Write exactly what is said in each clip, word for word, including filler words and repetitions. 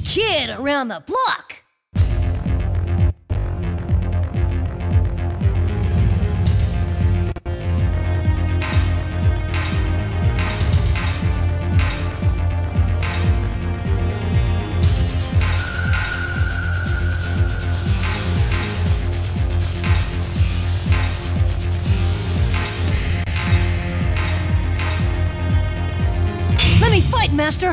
kid around the block. Let me fight, Master!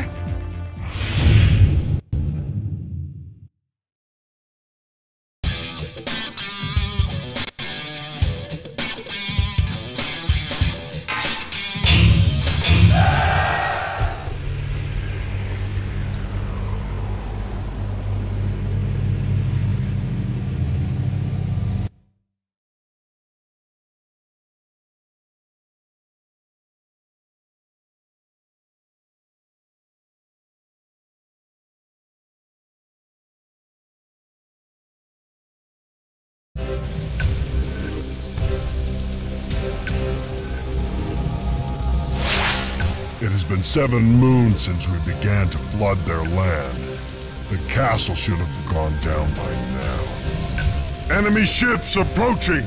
It has been seven moons since we began to flood their land. The castle should have gone down by now. Enemy ships approaching!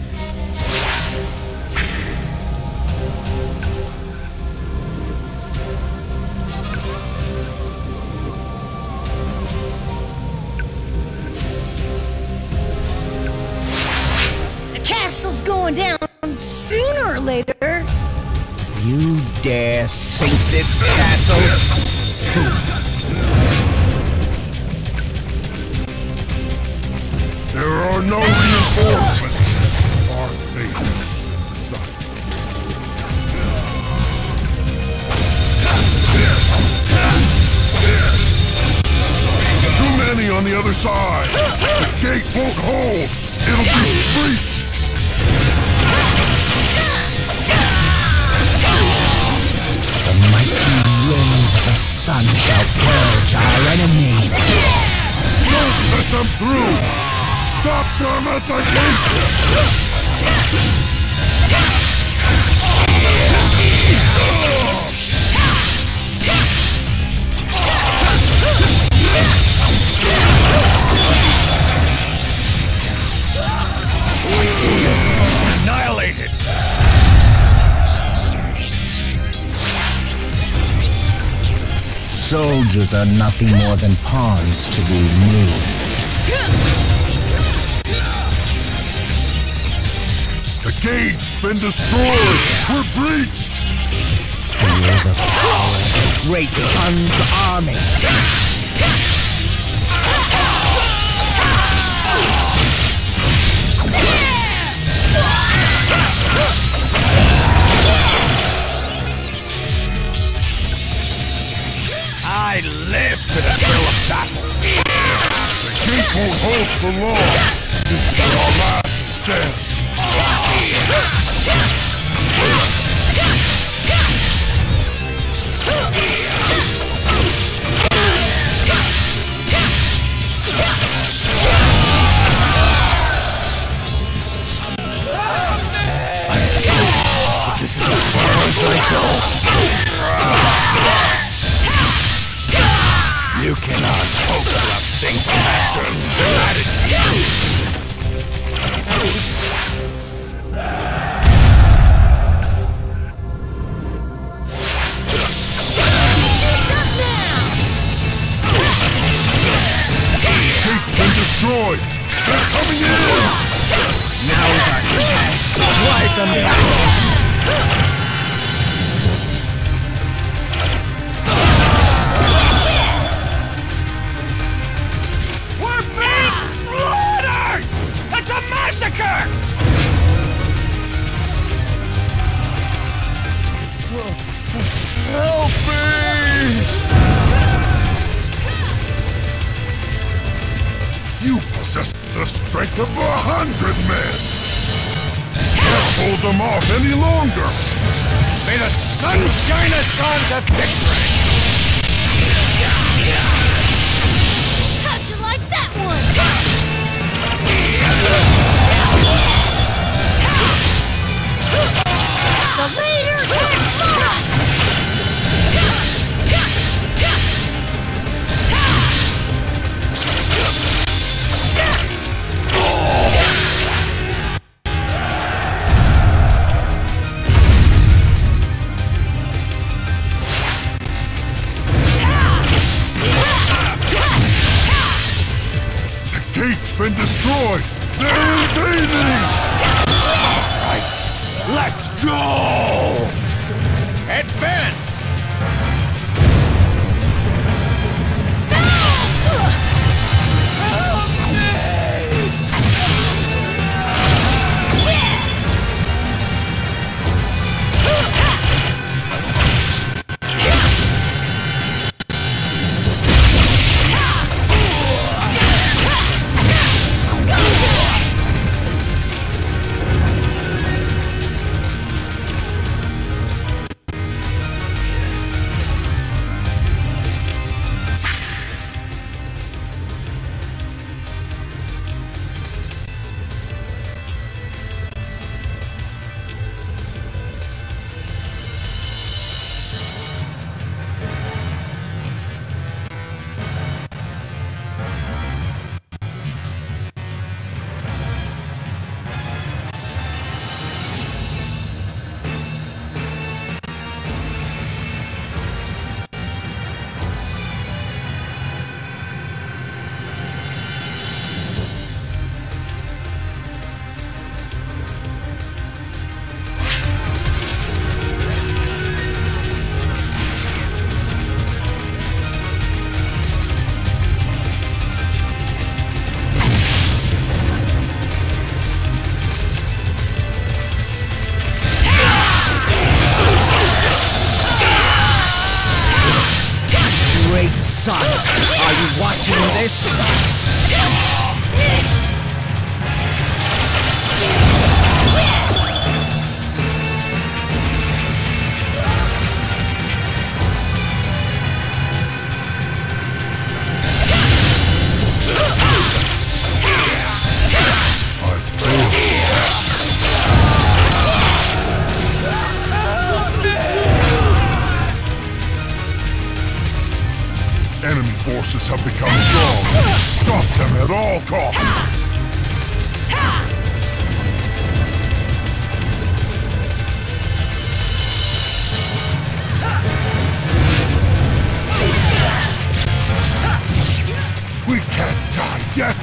The castle's going down sooner or later. You dare sink this castle? There are no reinforcements. Our fate has been decided. Too many on the other side. The gate won't hold. It'll be breached. The mighty winds of the sun shall purge our enemies. Don't let them through! Stop them at the gates! Annihilated! Soldiers are nothing more than pawns to be moved. The gate's been destroyed! We're breached! Feel the power of the great sun's army. I live for the thrill of battle. The gate won't hold for long. This is our last stand. I'm sorry, but this is as far as I go. You cannot hope for a Think Master's strategy. Gate's been destroyed! They're coming in! Now's our chance to drive them back. It's a massacre! Help me! You possess the strength of a hundred men! Can't hold them off any longer! May the sun shine us on to victory! How'd you like that one? The leaders have fun! been destroyed! They're invading! Right. Let's go! Advance! Son, are you watching this? Enemy forces have become strong. Stop them at all costs. We can't die yet.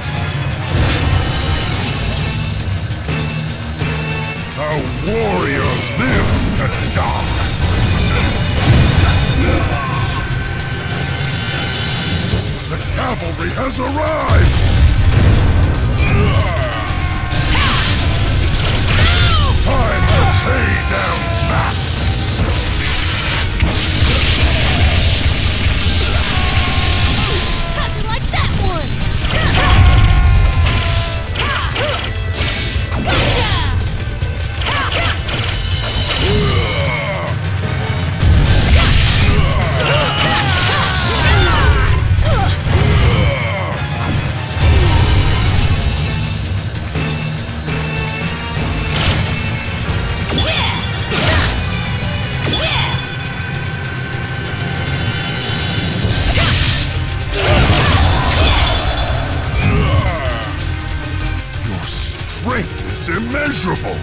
A warrior lives to die. The cavalry has arrived! Time to pay them back! How'd you like that one? Immeasurable!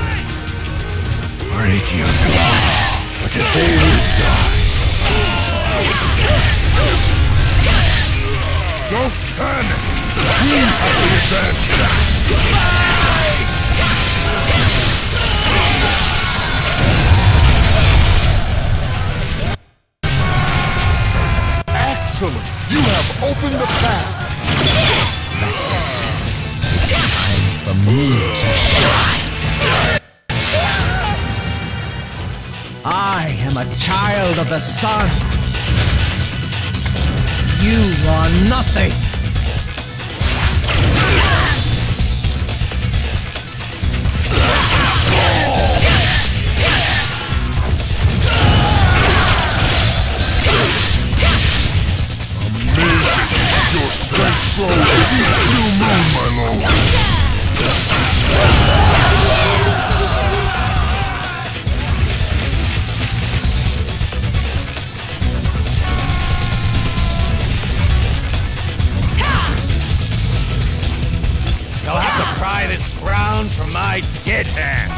Pray to your gods, but if they will die. Don't panic! We have the advantage! Excellent! You have opened the path! That's it. It's time for me to shine. I am a child of the sun. You are nothing. Amazing! Your strength grows with each new moon, my lord! You'll have to pry this ground from my dead hands.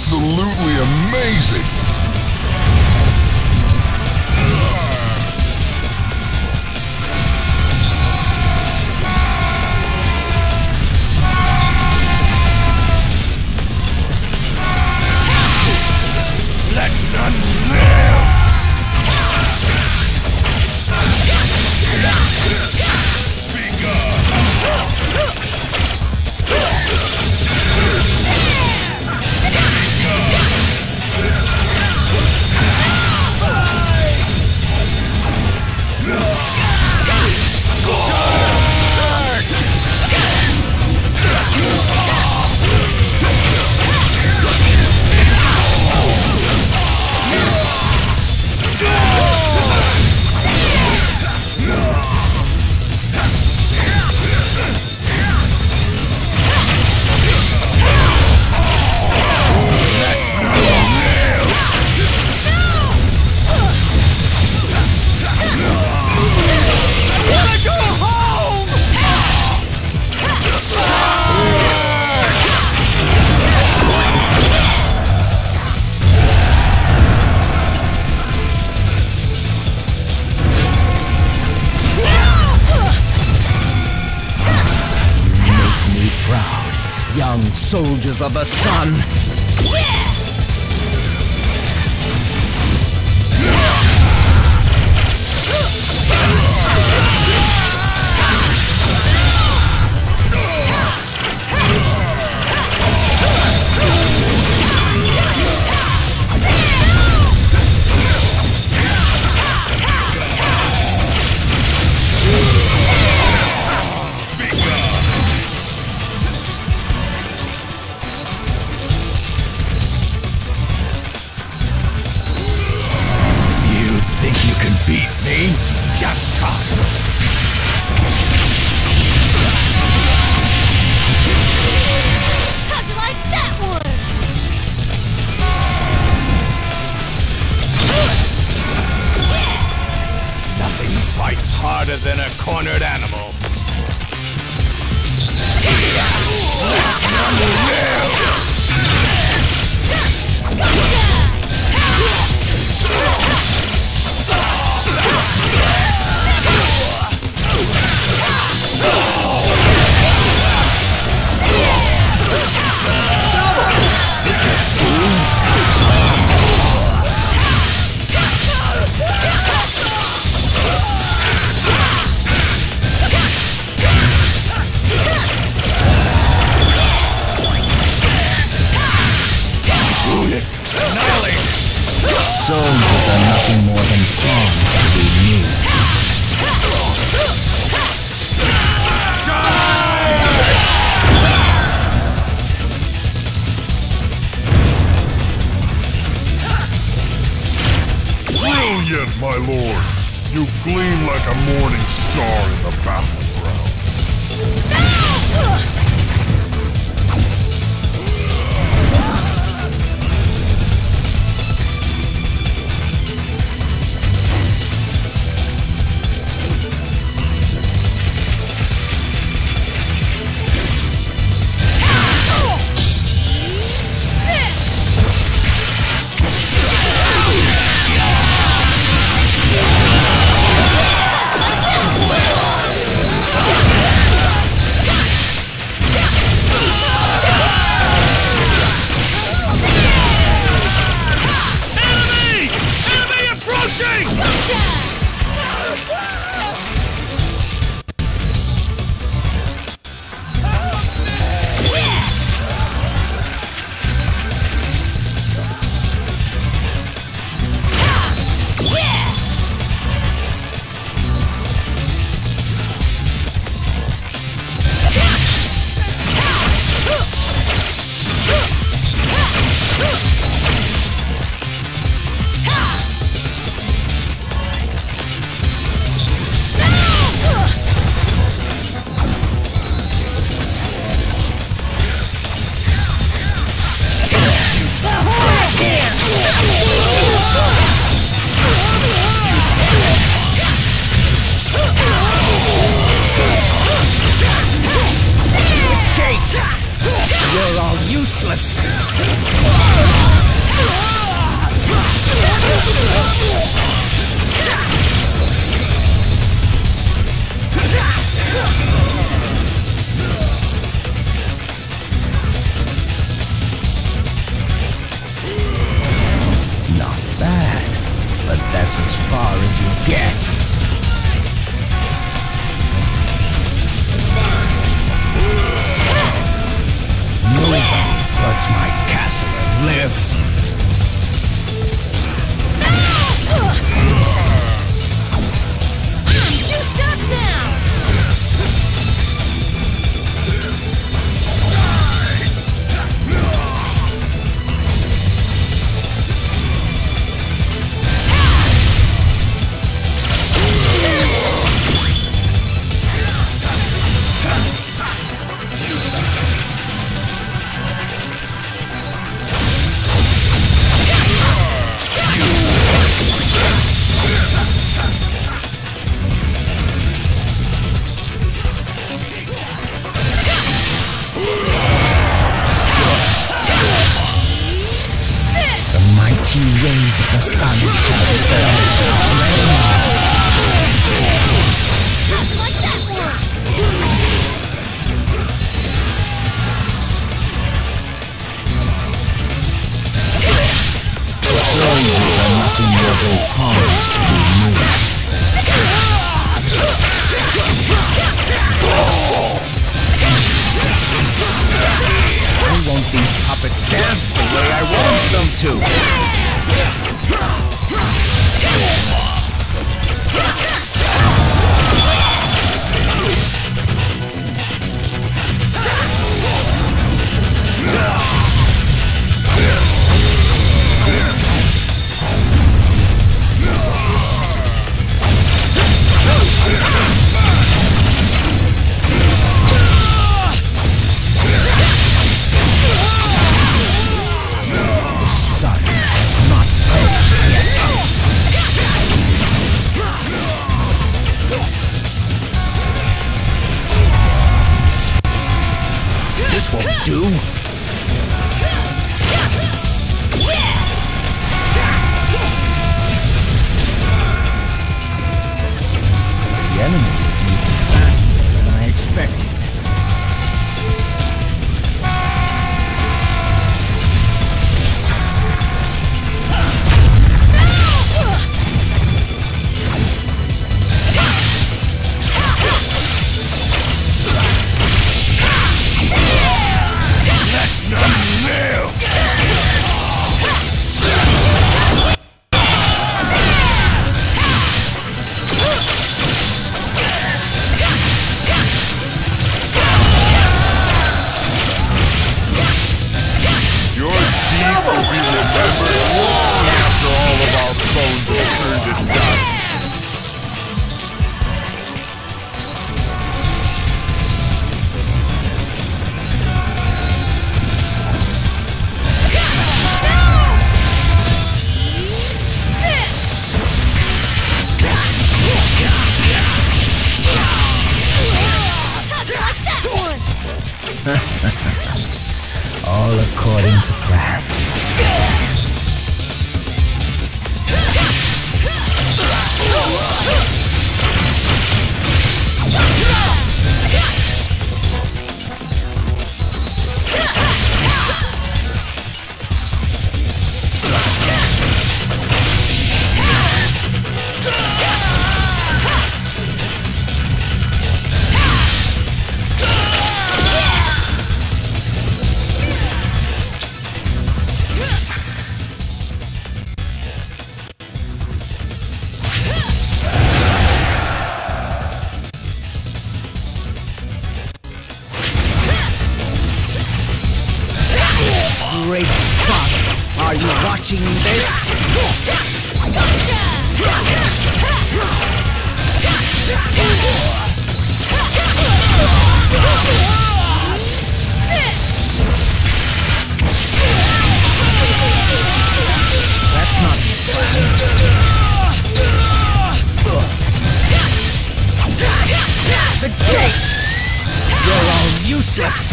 absolutely amazing! Let none live! Young soldiers of the sun. Beat me? Just try. How'd you like that one? Nothing bites harder than a cornered animal. Soldiers are nothing more than pawns to be moved. Brilliant, my lord! You gleam like a morning star in the battleground. my castle and lives. I'm juiced up now! Rays of the sun shall burn Like that one! So you are nothing more than pawns to be moved. Why won't these puppets dance the way I want them to? This won't do. The enemy is moving faster than I expected. All according to plan. Great Father, are you watching this? That's not the plan. The gate! You're all useless!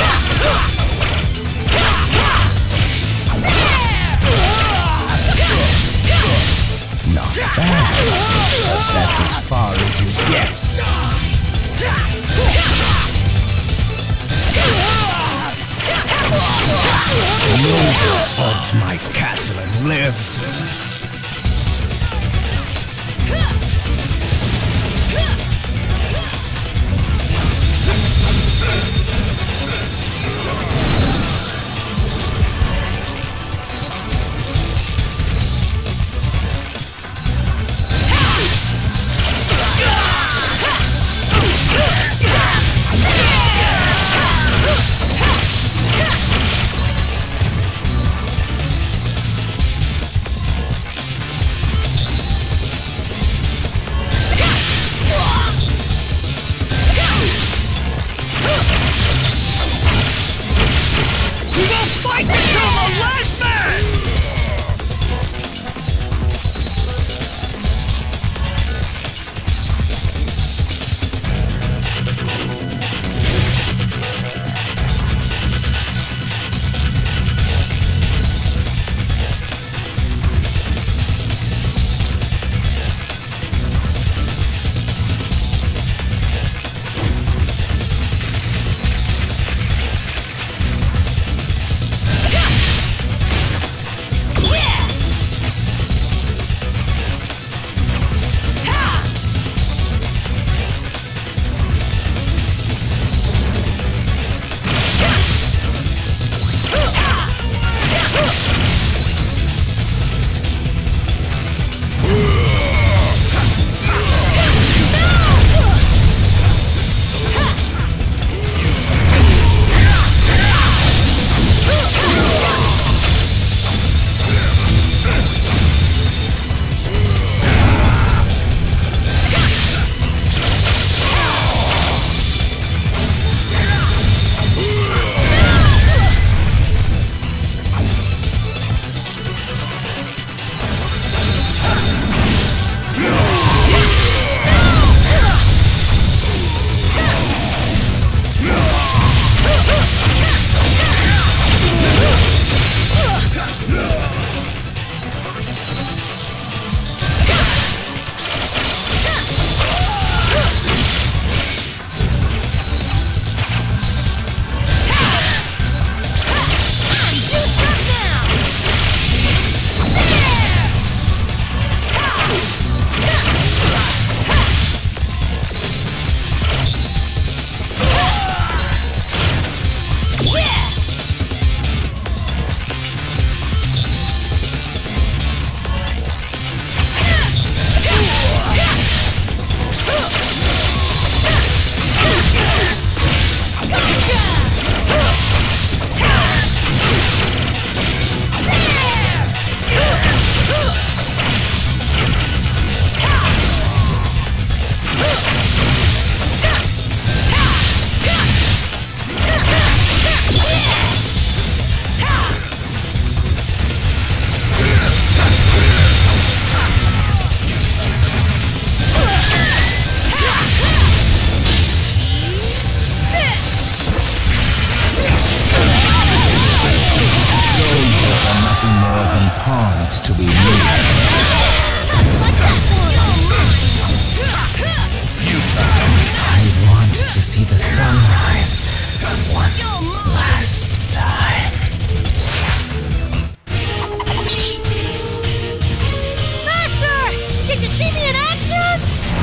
Not bad. That's as far as you get. Noble assaults my castle and lives. One last time. Master! Did you see me in action?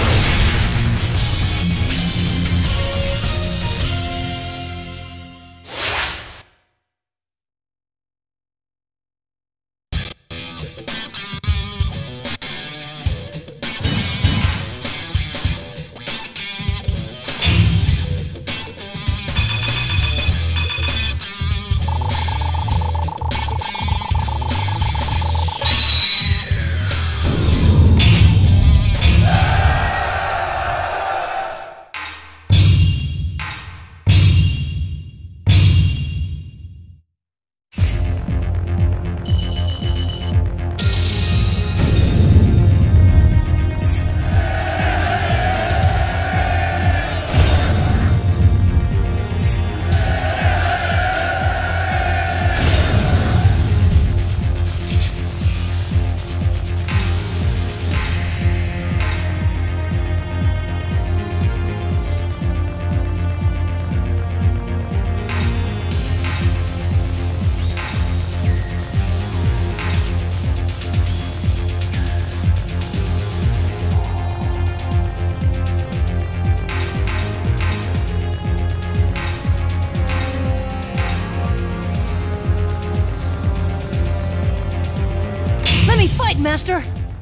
Let me fight, Master!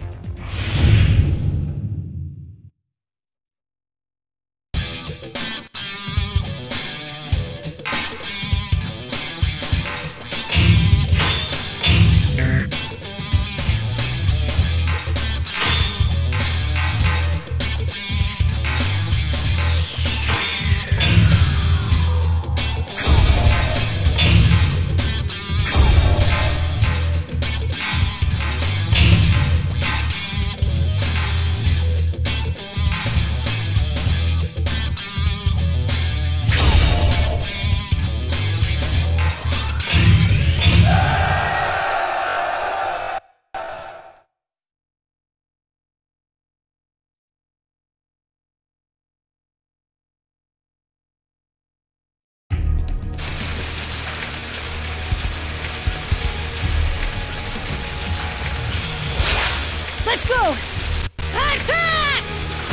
Let's go! Attack!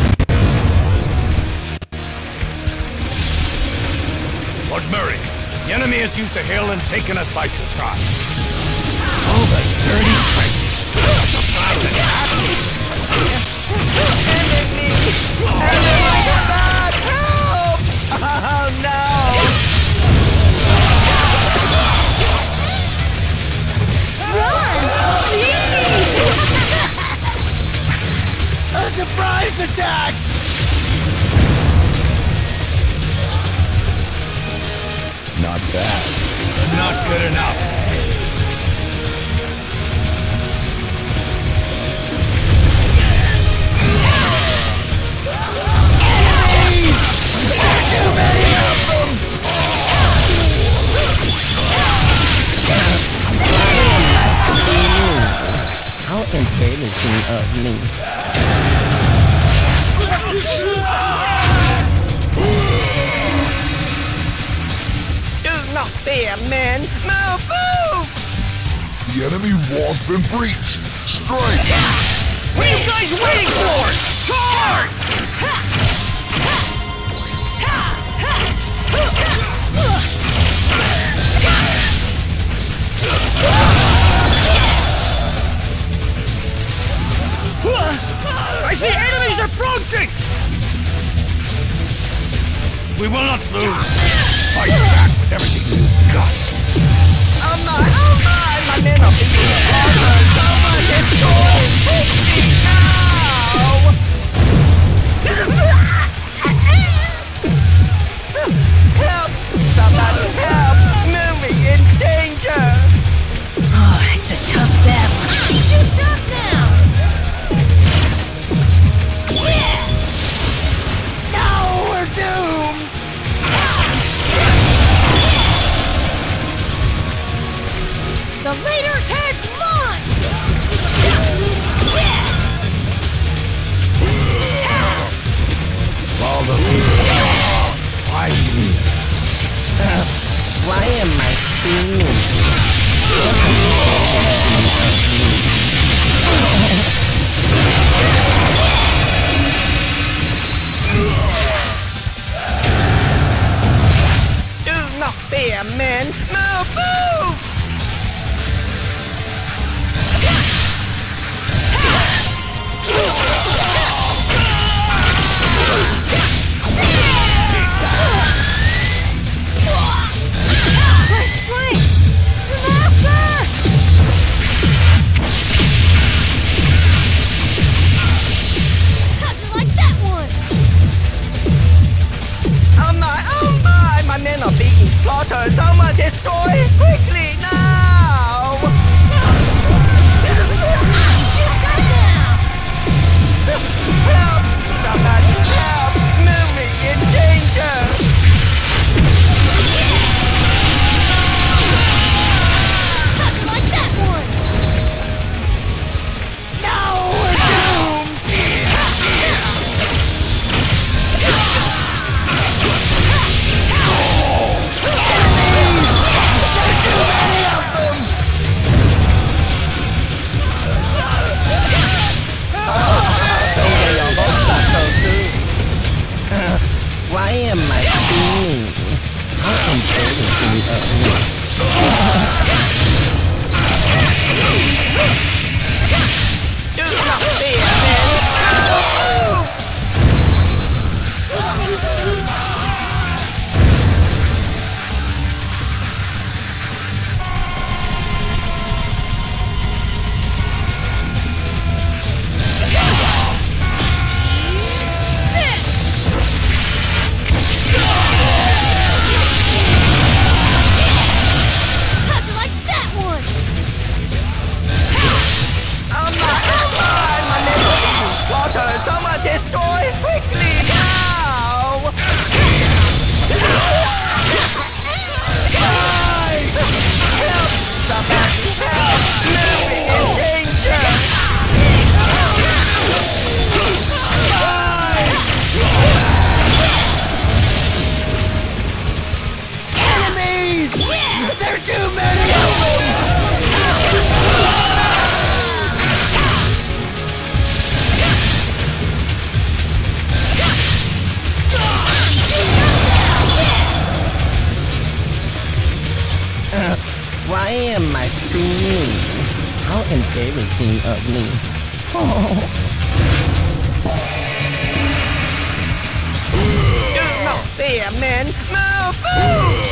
Lord Murray, the enemy has used the hill and taken us by surprise. Oh, the dirty tricks! Surprise attack! Enemy! Enemy! Back! Help! Oh no! Run! A surprise attack! Not bad. Not good enough. Enemies! There are too many of them! How embarrassing of me. Do not fear, men! Move! Move! The enemy wall's been breached. Strike! What are you guys waiting for? Charge! I see enemies approaching! We will not lose. Fight back with everything you've got. Oh my, oh my! My men are being slaughtered! Someone destroyed! Take me now! Help! Somebody help! Mummy in danger! Oh, it's a tough battle. Just stop now! No, we're doomed! The leader's head's mine! All the people. Why me? damn, man! Move! Move! My strength! Master! How'd you like that one? Oh my, oh my! My men are being slaughtered! Someone destroy! Quickly, now! You stop now! Help! Somebody help! Mary in danger! How'd you like that one? No! We're doomed! Why am I screaming? How embarrassing of me. Do not fear, men! How'd you like that one? Oh my, oh my! My men are being slaughtered! Someone destroy! Quickly, now! Help! Somebody help! Mary in danger! Enemies! There are too many of them! Why am I screaming? How embarrassing of me. Do not fear, men! Move! Move!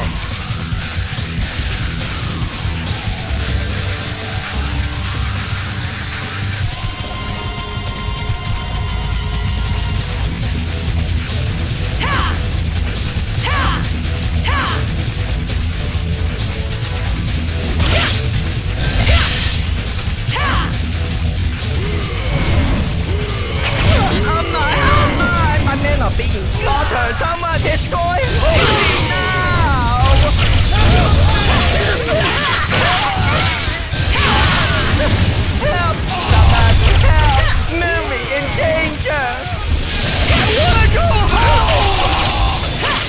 Oh my, oh my! My men are being slaughtered! Someone destroy! Quickly, now! Help! Somebody help! Mary in danger! I wanna go home!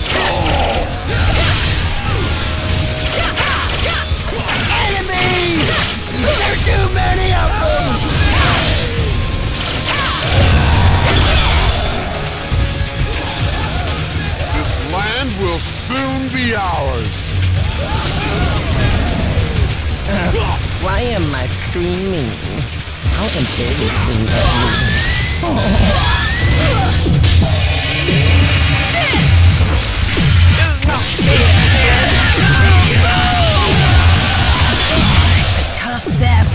Enemies! There are too many of them! This land will soon be ours. Why am I screaming? How embarrassing of me. Do not fear, men! It's a tough battle.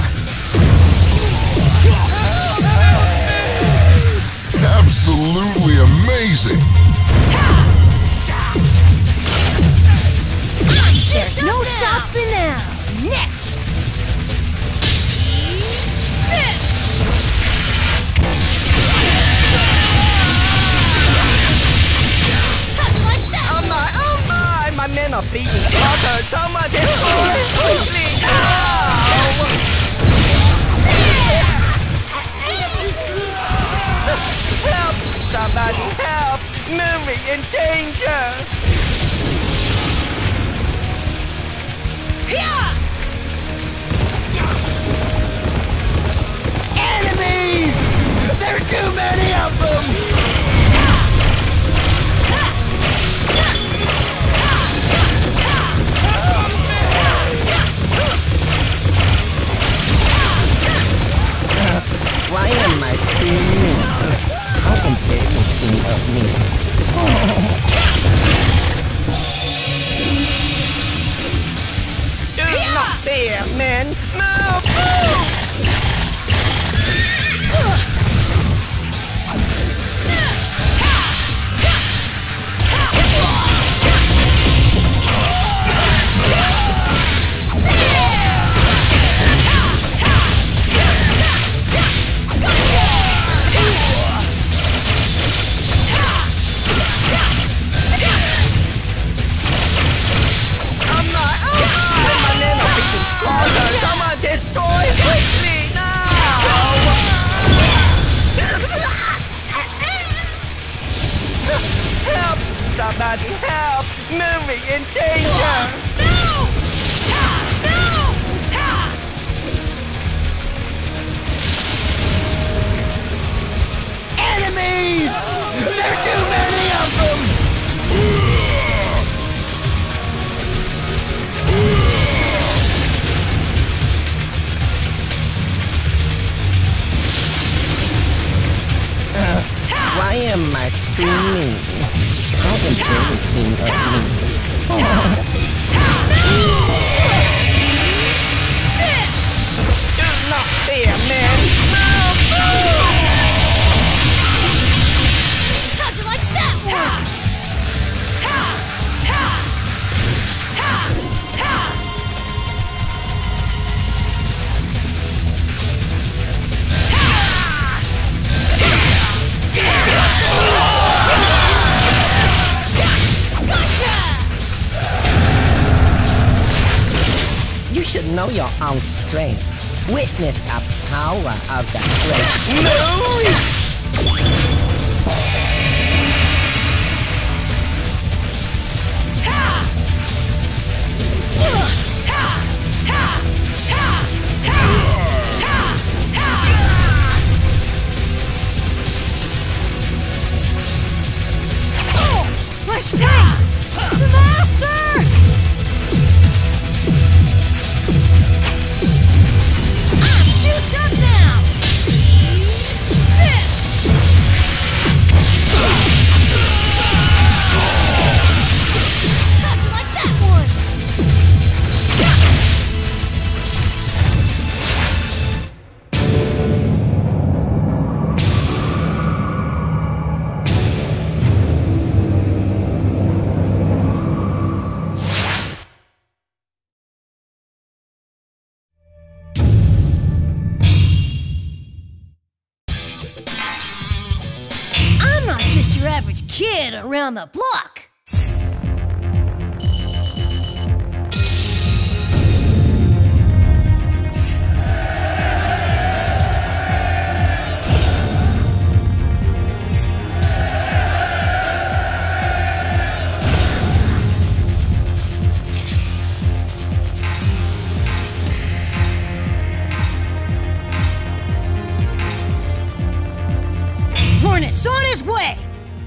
Absolutely amazing. There's no stopping now. Next. How'd you like that? Oh my, oh my! My men are being slaughtered! Someone destroy! Quickly, now! Help! Somebody help! Mary in danger! Enemies! There are too many of them! Do not fear, men. Move! Someone destroy quickly now! Help! Somebody help! Moving in danger! No! No! Enemies! There are too many of them! Why am I screaming? How embarrassing of me. Do not fear, men! Move! How'd you like that one? You should know your own strength. Witness the power of the great. No! My strength! Master! I'm juiced up now! How'd you like that one? I'm not just your average kid around the block. Hornet's on his way!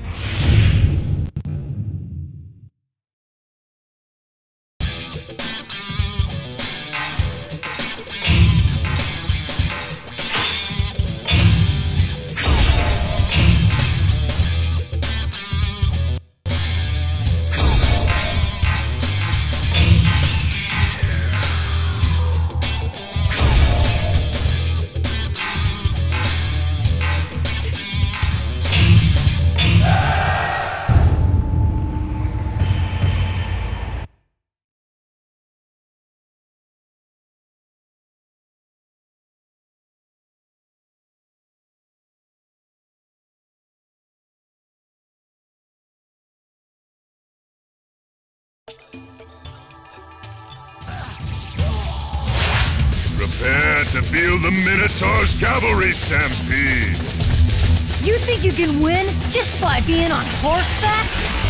Prepare to feel the Minotaur's cavalry stampede! You think you can win just by being on horseback?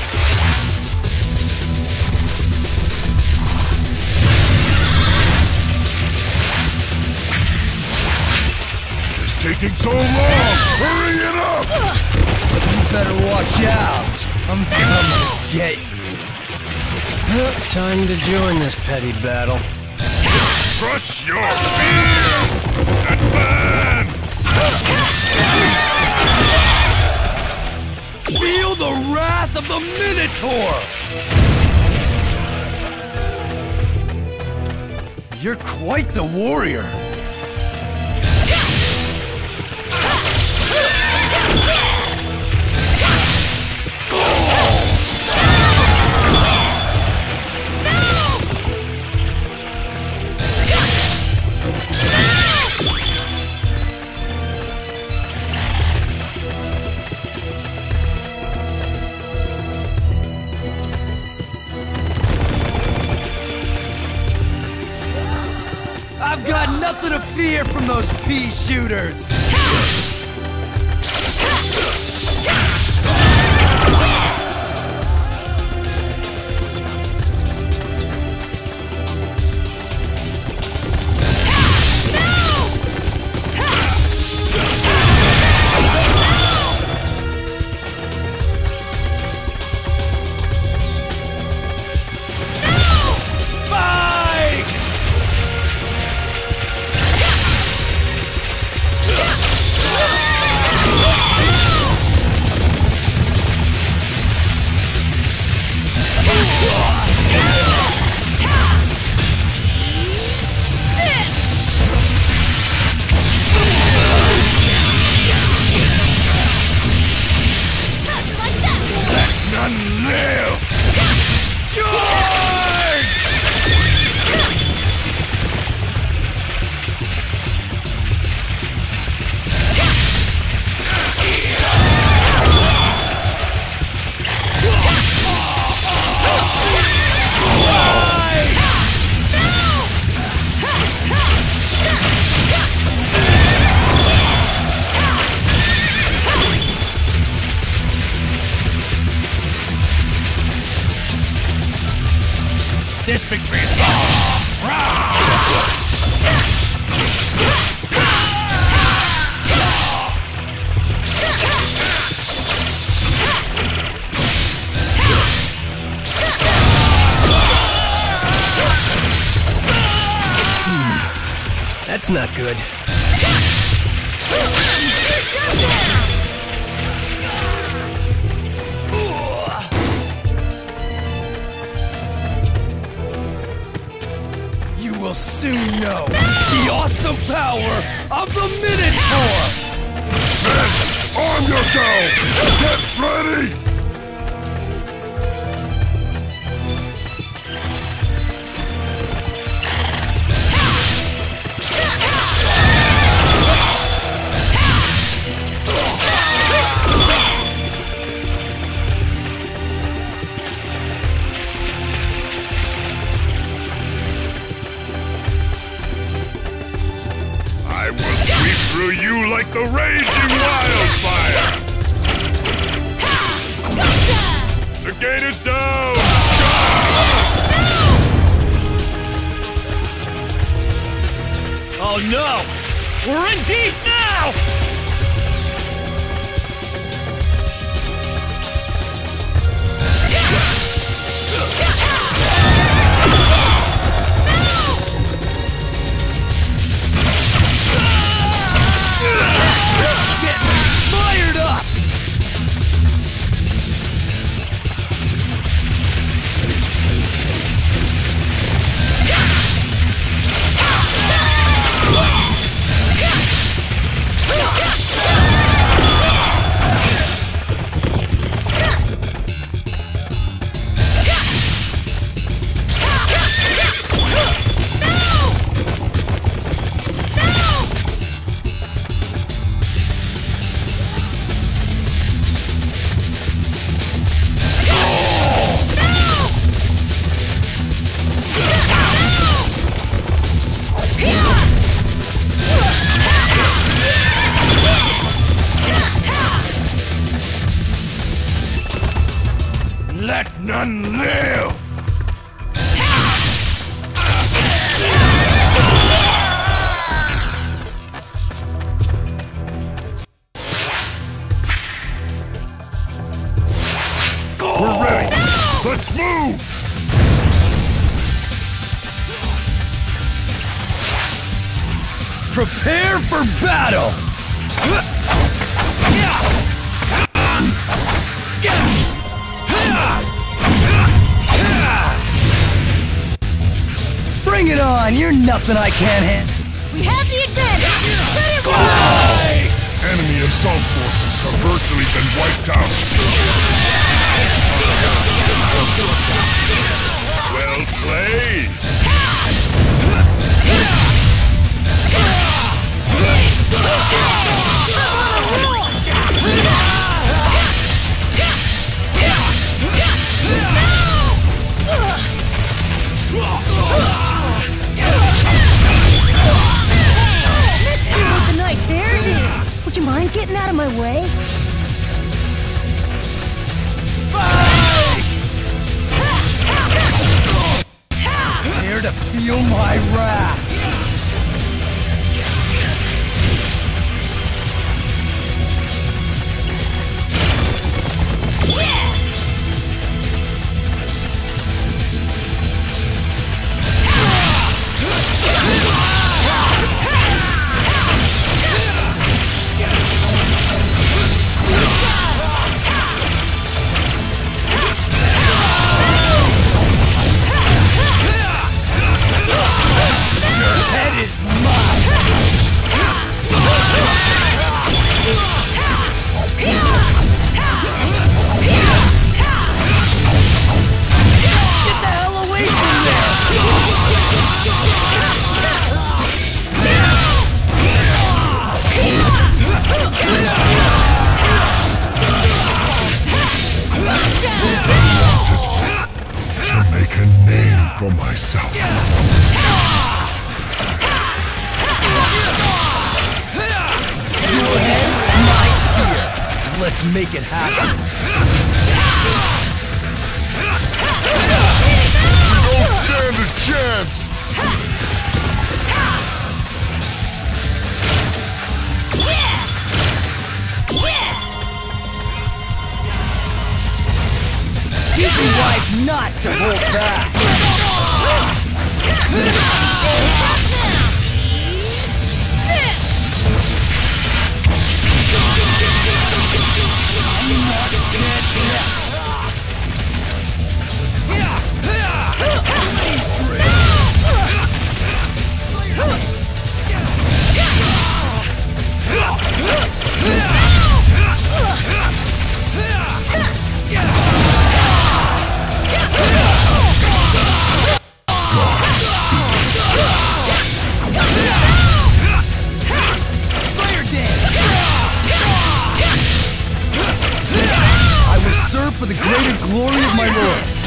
It's taking so long! Hurry it up! You better watch out! I'm coming to get you. Well, time to join this petty battle. Crush your fear! Advance! Feel the wrath of the Minotaur! You're quite the warrior. I've got nothing to fear from those pea shooters! This victory is ours! That's not good. You will soon know the awesome power of the Minotaur! Men, arm yourselves! Get ready! I will sweep through you like the raging wildfire! The gate is down! Oh no! We're in deep now! Fired up! Let none live! We're ready! Let's move! Prepare for battle! on, you're nothing I can't handle. We have the advantage! Enemy assault forces have virtually been wiped out. Well played! This dude with a nice hairdo! Would you mind getting out of my way? Here to feel my wrath. To make a name for myself. Your head, my spear. Let's make it happen. Don't stand a chance! You'd be wise not to hold back. For the greater glory of my lords.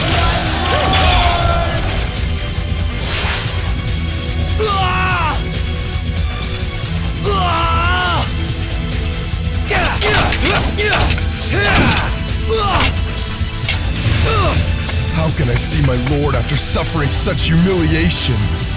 How can I see my lord after suffering such humiliation?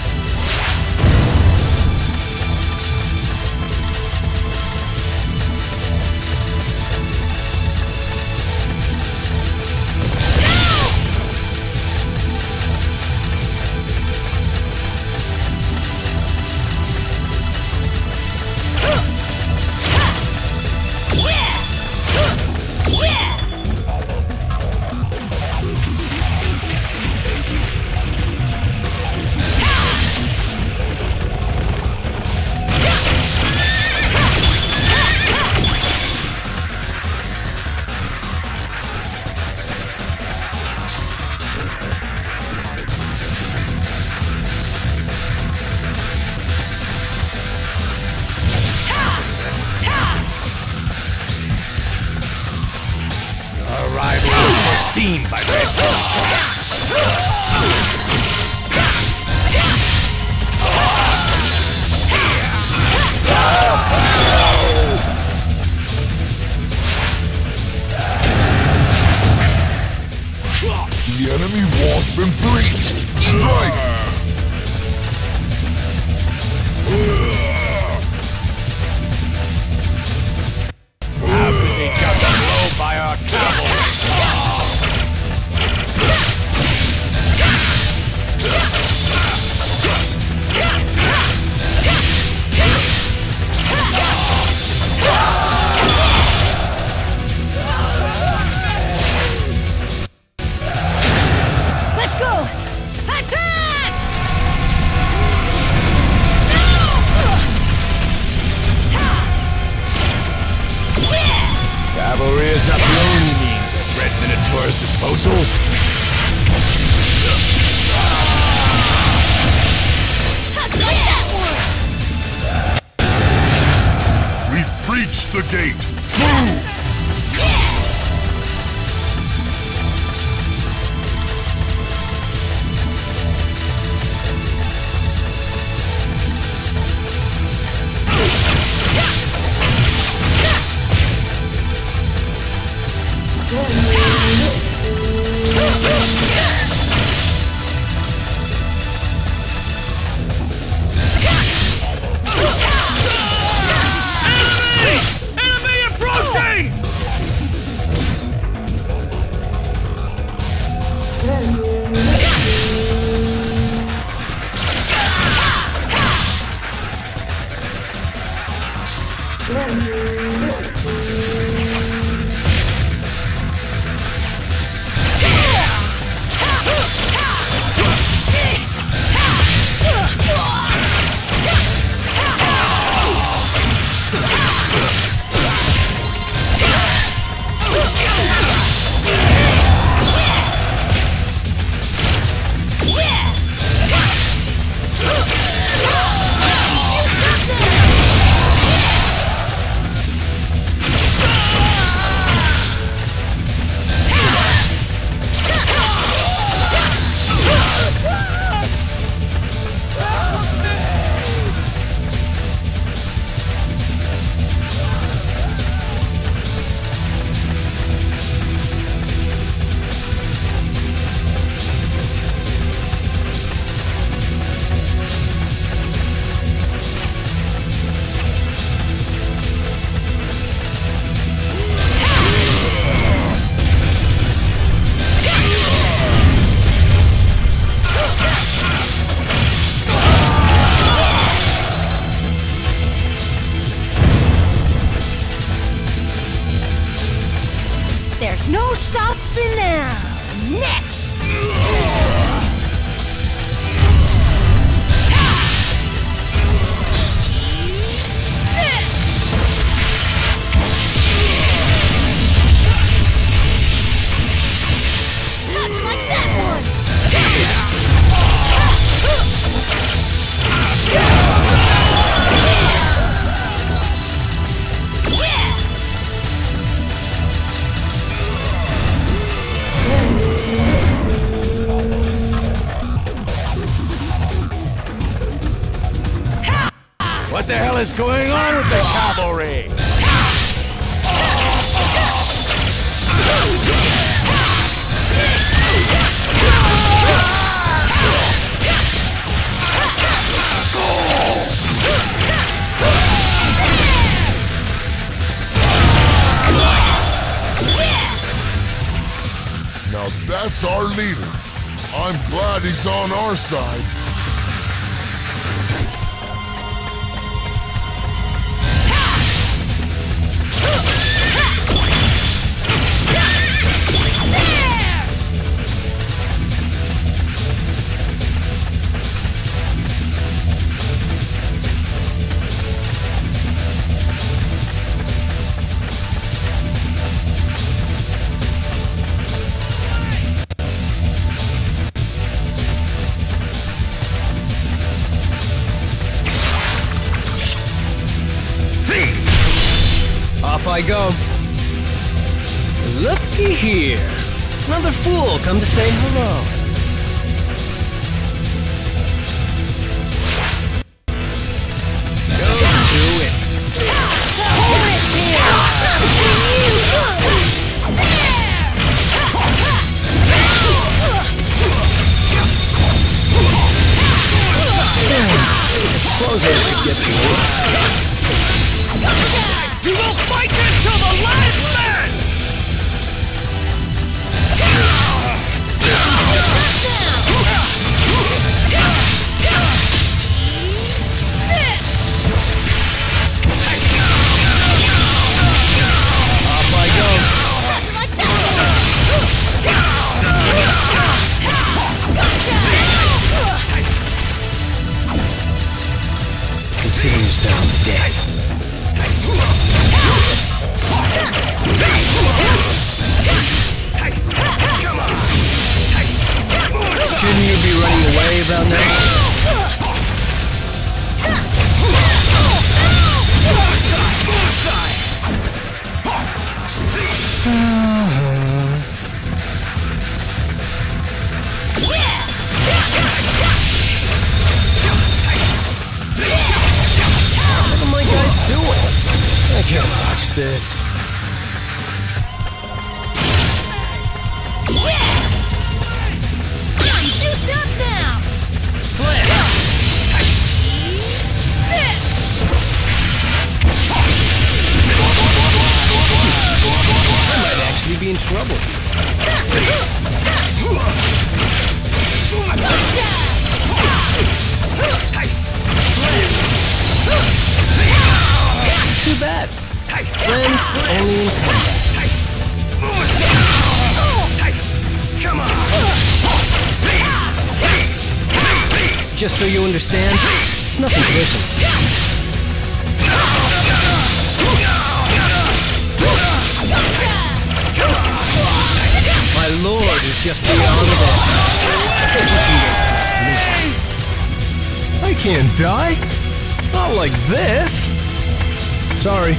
Seen by Red The enemy wall's been breached! Strike! How could they just blow by our cavalry? Let's go! Attack! Weasel. We've breached the gate. Move! There's no stopping now. Next! How'd you like that one? What the hell is going on with the cavalry? Now that's our leader. I'm glad he's on our side. Off I go. Looky here. Another fool come to say hello. Go do it. Hold it Suppose I could get the You will fight until the last man! Off I go. Consider yourself dead. Come on! about now? What are my guys doing? I can't watch this. I'm juiced up now! I might actually be in trouble. It's too bad. Friends only in combat. Come on! Just so you understand, it's nothing personal. My lord is just beyond that. I can't die. Not like this. Sorry.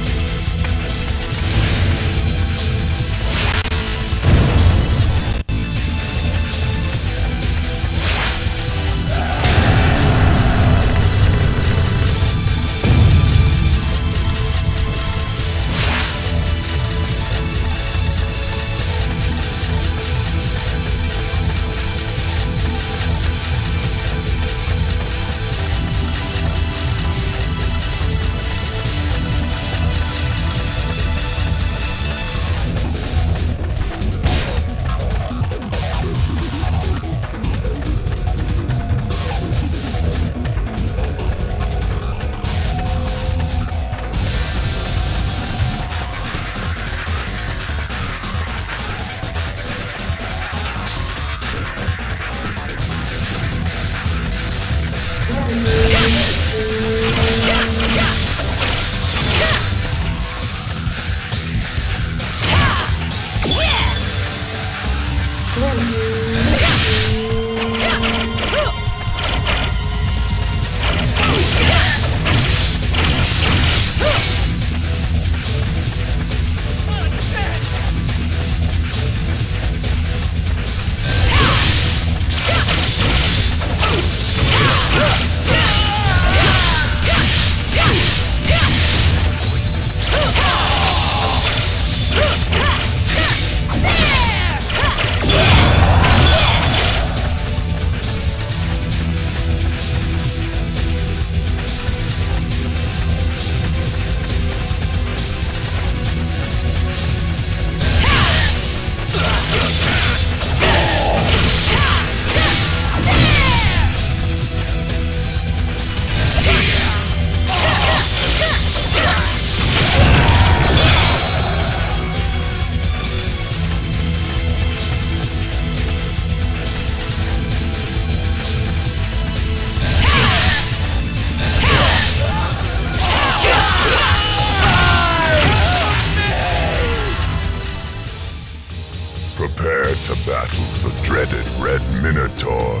Prepare to battle the dreaded Red Minotaur.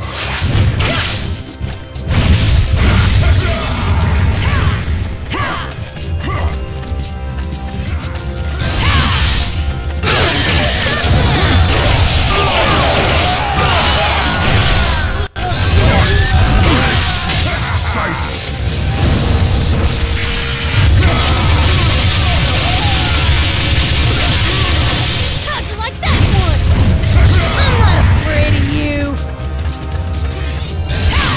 Afraid of you.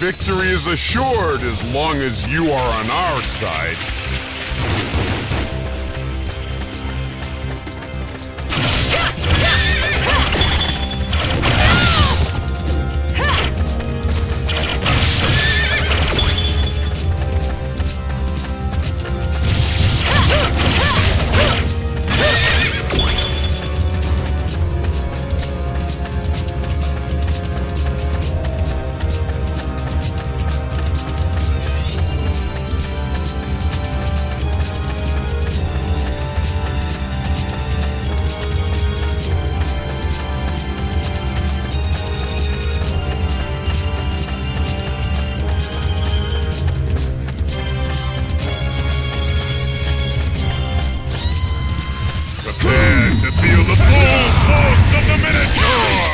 victory is assured as long as you are on our side. Feel the full force of the Minotaur!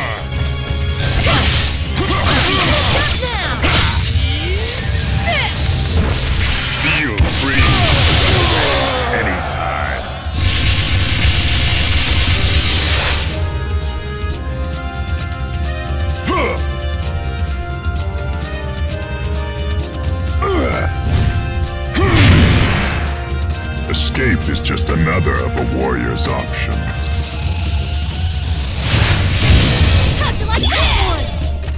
Feel free anytime. Escape is just another of a warrior's options. How'd you like that one?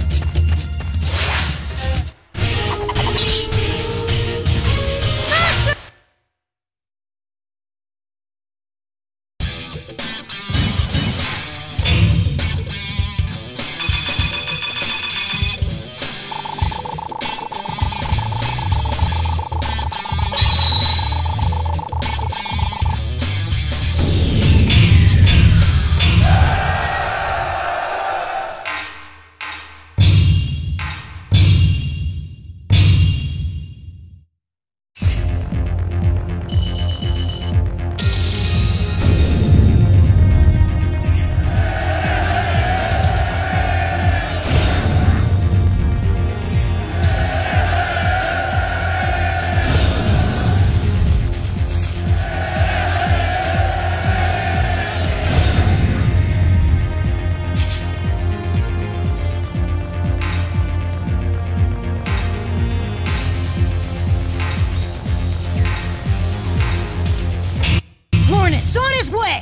Hornet's on his way!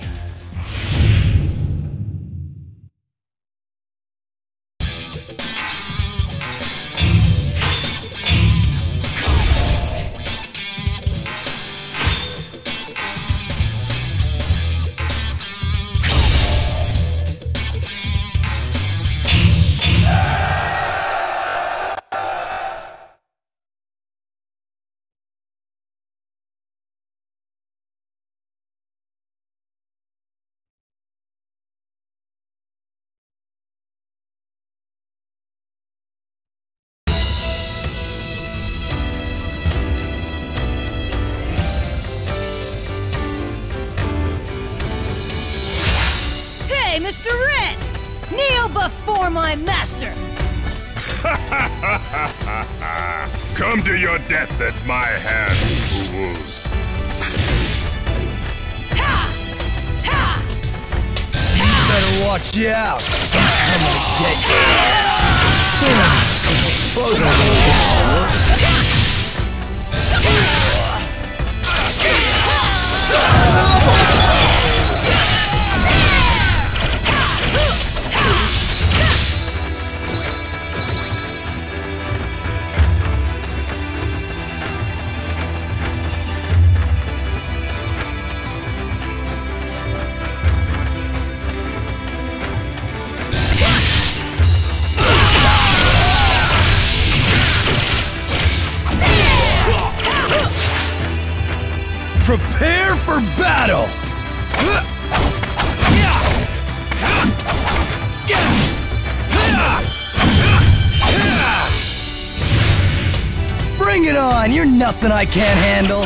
Hey, Mister Red! Kneel before my master! Come to your death at my hand, fools! Ha! Ha! Better watch out! I'm gonna get you! I suppose I will get to work. Prepare for battle! Bring it on! You're nothing I can't handle!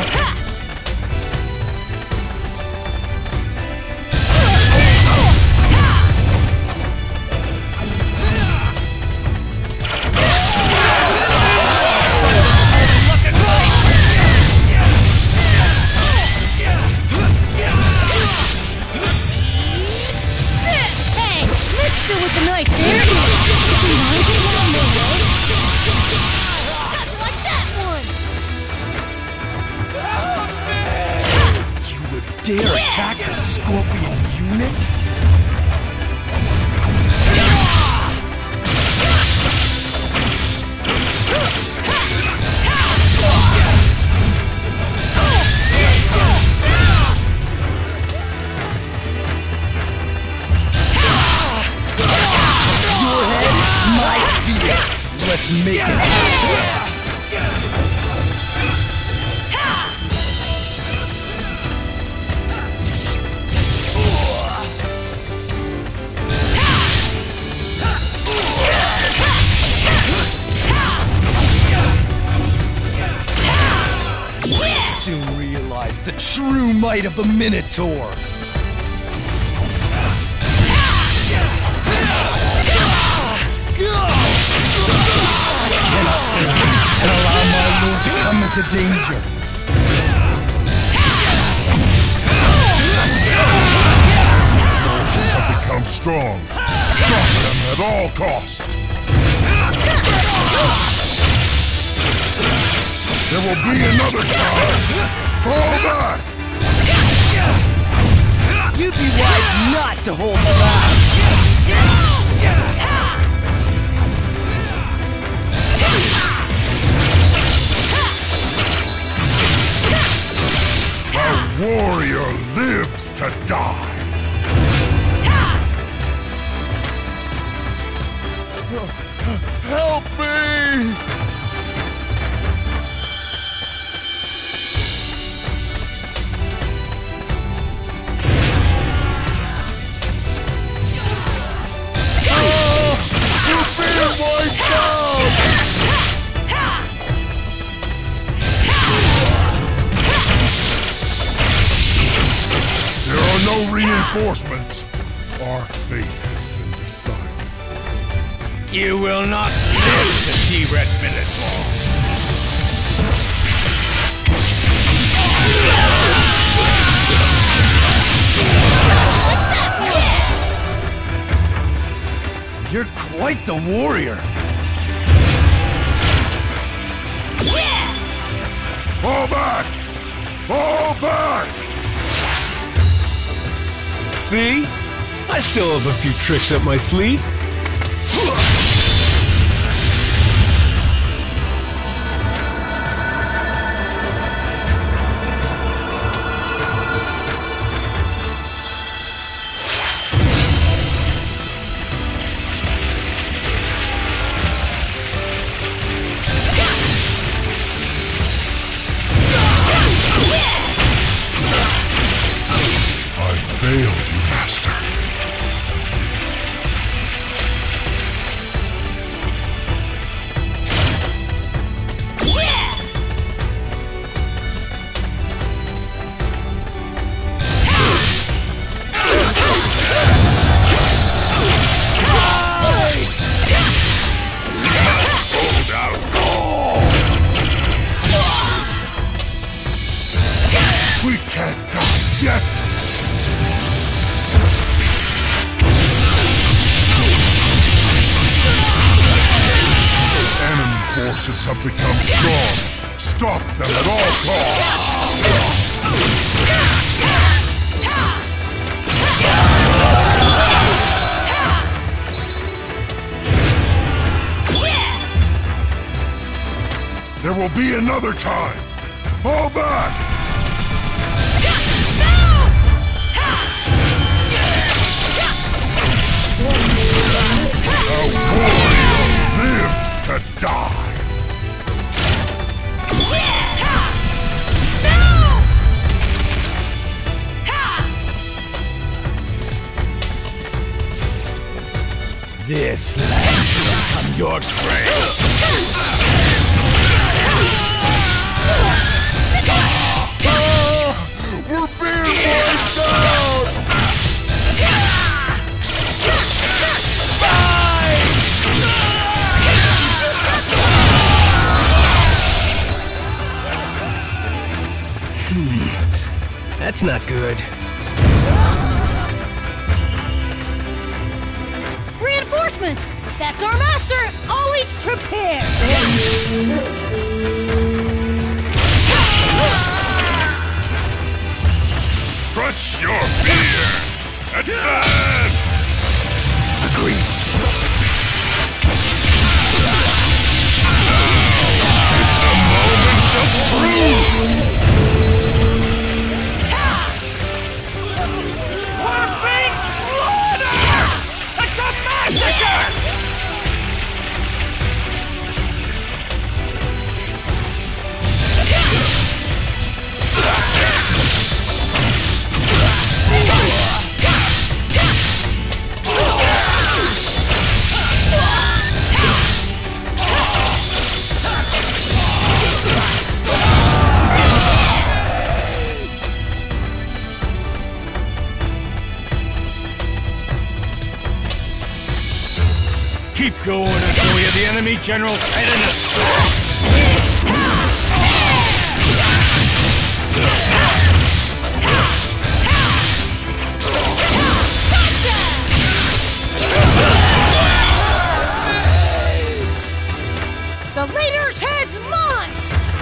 With the nice hair. dare attack the Scorpion unit? Your head, my spear. Let's make it happen. Soon realize the true might of the Minotaur. And allow my lord to come into danger. Forces have become strong. Stop them at all costs. There will be another time! Fall back! You'd be wise not to hold back! The warrior lives to die! Help me! No reinforcements. Our fate has been decided. You will not live to see Red Minotaur. You're quite the warrior. Fall back! Fall back! See? I still have a few tricks up my sleeve. Failed you, Master. We can't die yet! Forces have become strong. Stop them at all costs. There will be another time. Fall back. A warrior lives to die. This land will become your grave. We're being wiped out! Hmm. That's not good. Reinforcements! That's our master! Always prepared! Crush your fear! Advance! Agreed. The moment of truth! We're being slaughtered! It's a massacre! Keep going until we have the enemy general's head in the sack. The leader's head's mine!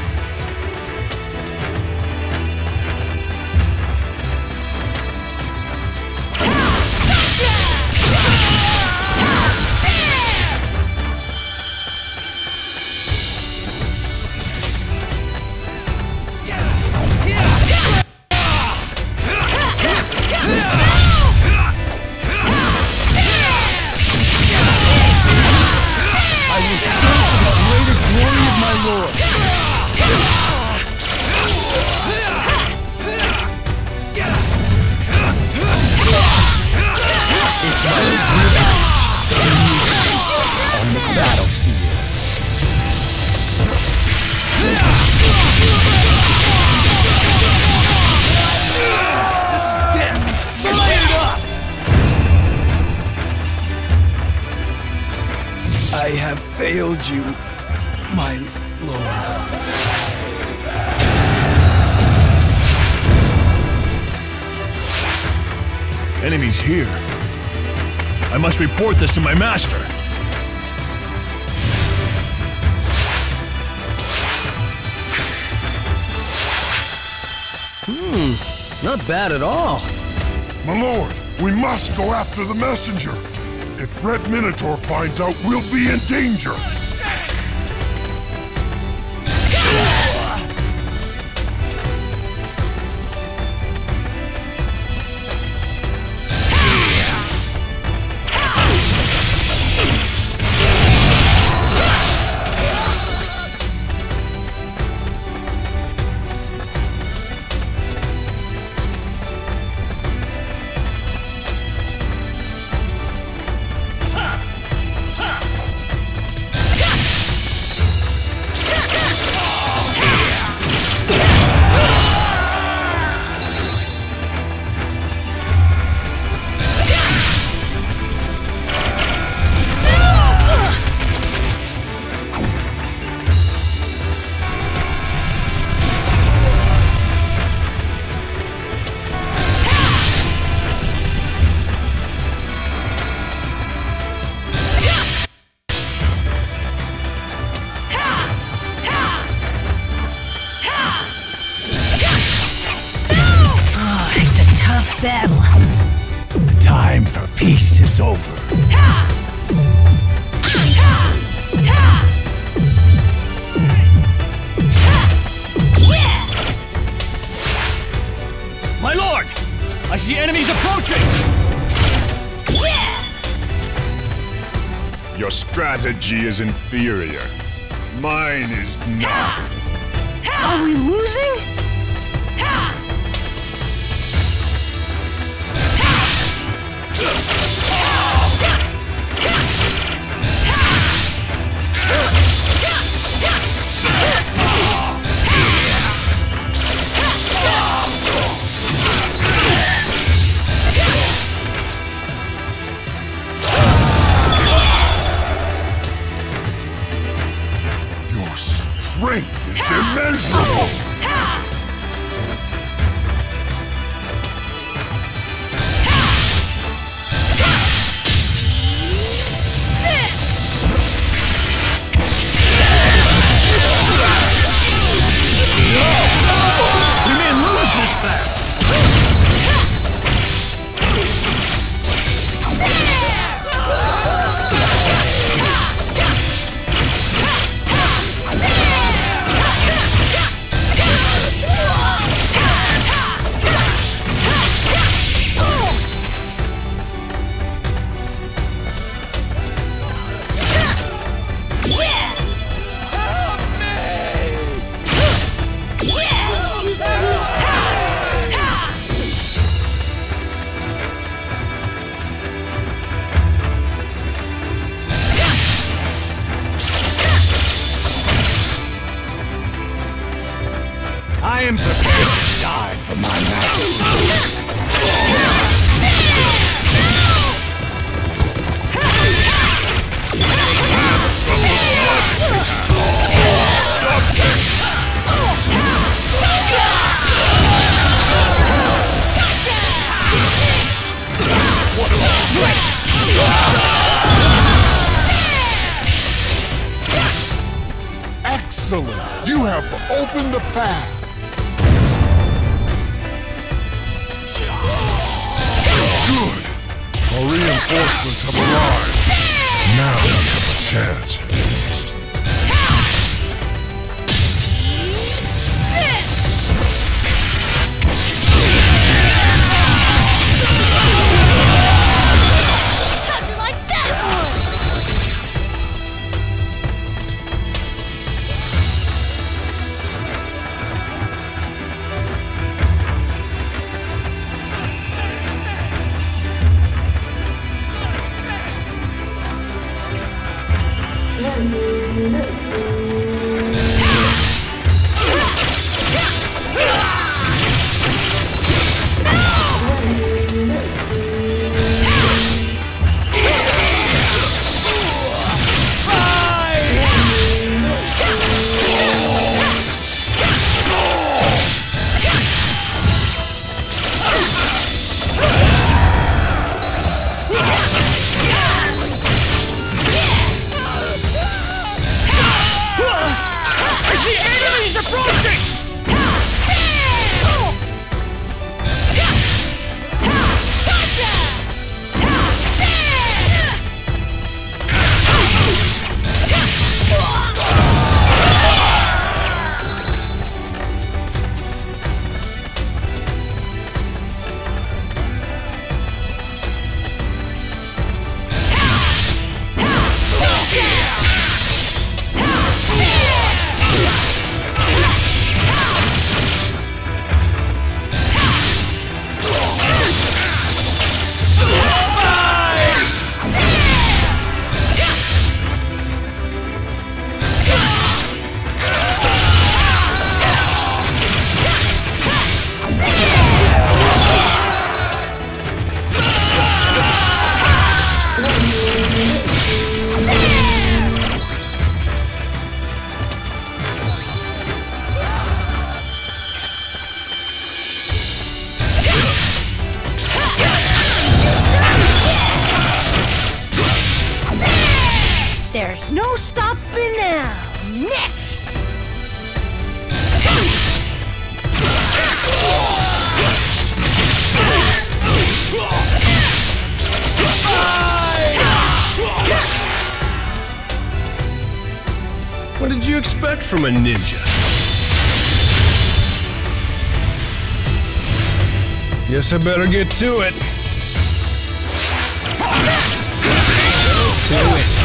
I have failed you, my lord. Enemies here. I must report this to my master. Hmm, not bad at all. My lord, we must go after the messenger. If Red Minotaur finds out, we'll be in danger. Battle. The time for peace is over. My lord! I see enemies approaching! Your strategy is inferior. Mine is not. Are we losing? Your strength is immeasurable. We may lose this battle! I am prepared to die for my master. Excellent! You have opened the path! Good! Our reinforcements have arrived! Now we have a chance. How'd you like that one? There's no stopping now. Next! What did you expect from a ninja? Guess I better get to it. Do it.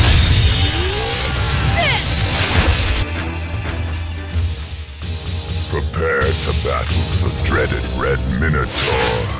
Prepare to battle the dreaded Red Minotaur.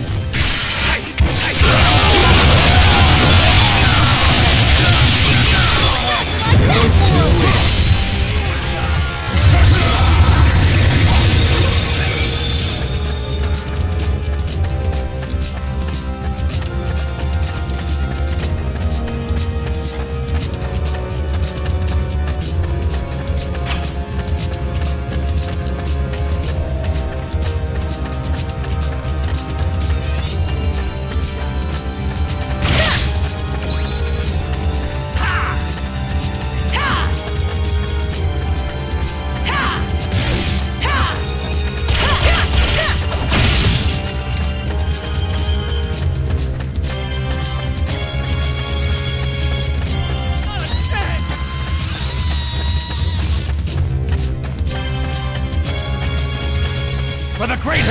For the greater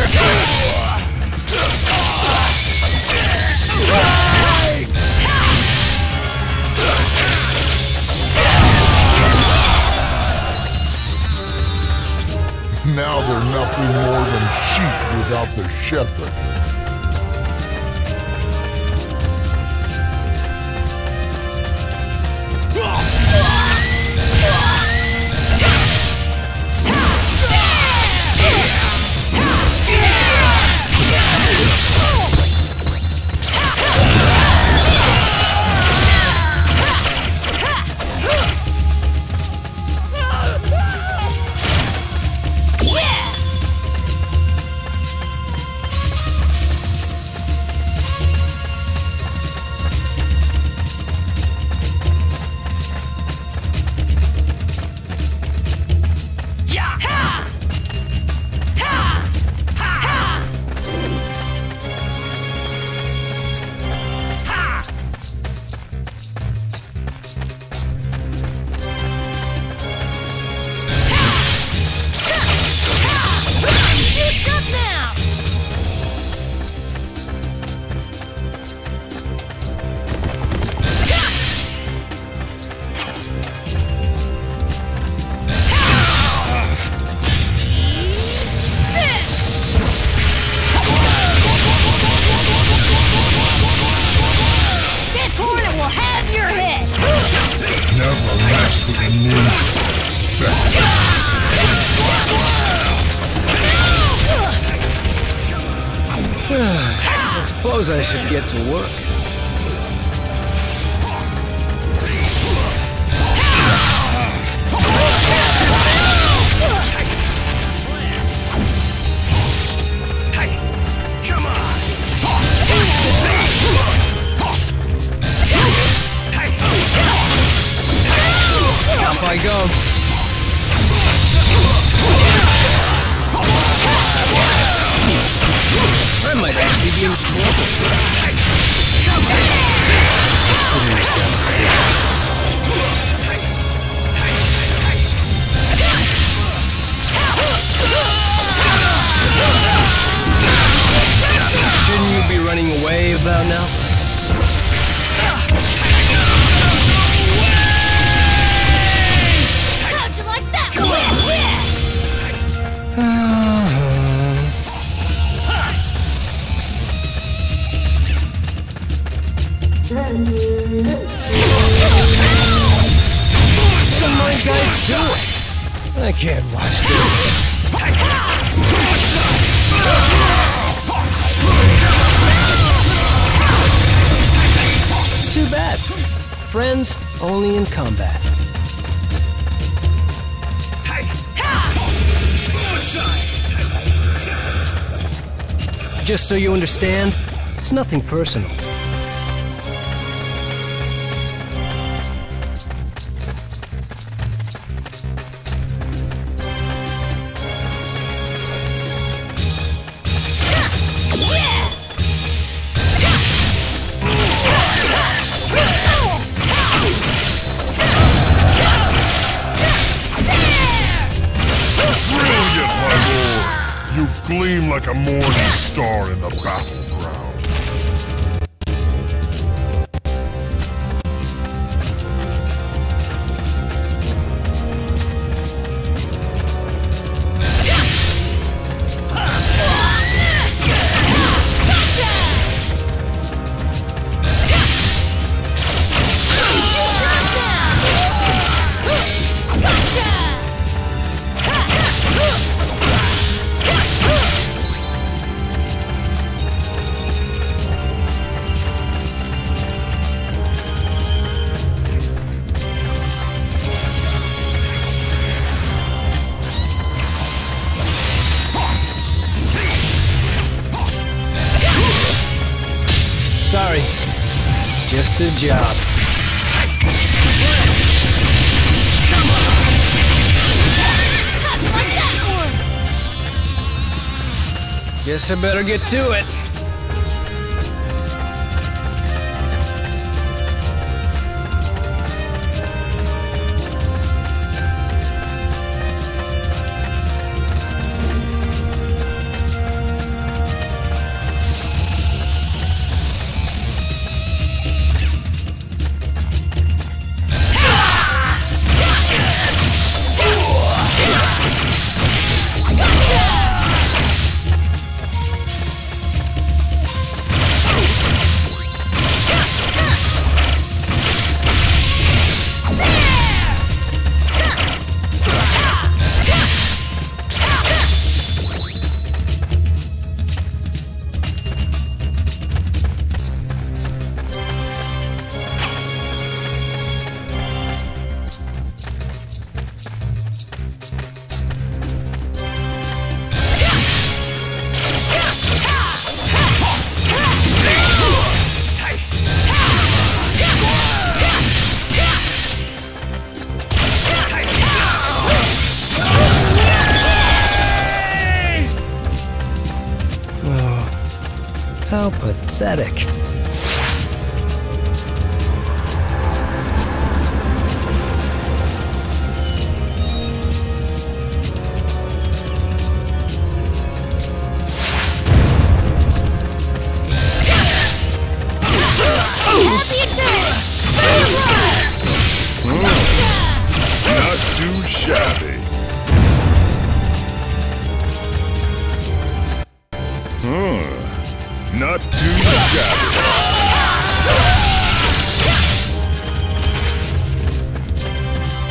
Now they're nothing more than sheep without the shepherd. Yeah! That's what a ninja expected. I suppose I should get to work. Off I go. I might actually be in trouble. Consider yourself dead. Shouldn't you be running away about now? How'd you like that? What are my guys doing? I can't watch this. It's too bad. Friends only in combat. Just so you understand, it's nothing personal. You gleam like a morning star in the battleground. Sorry, it's just a job. Guess I better get to it. How pathetic. Not too shabby. Hmm. Not too shabby.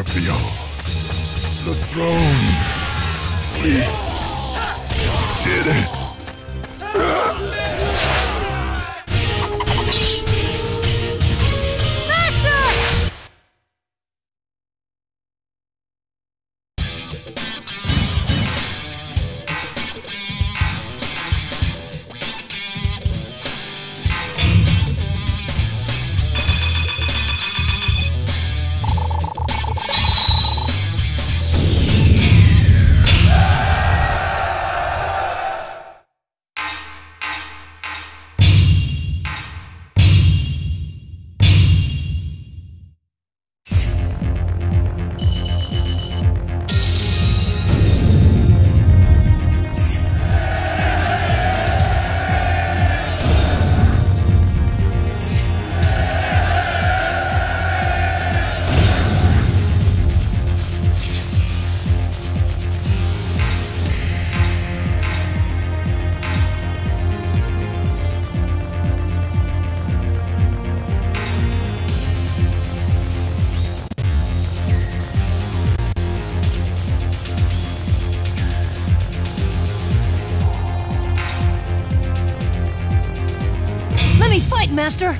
Scorpio. The throne. We did it. Master?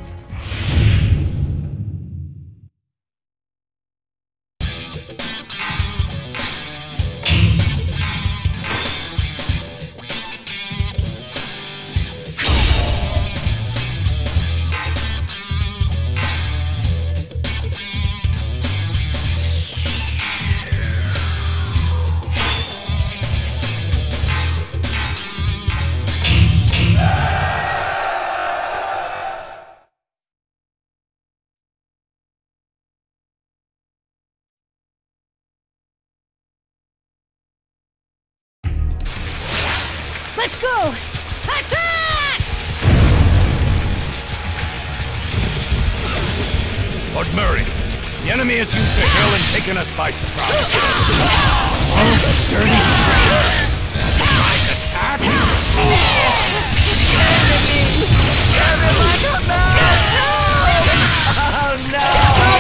Let's go! Attack! Lord Murray, the enemy has used the hill and taken us by surprise. Oh, the dirty tricks! Surprise attack! Enemy! Enemy, come out! Oh no!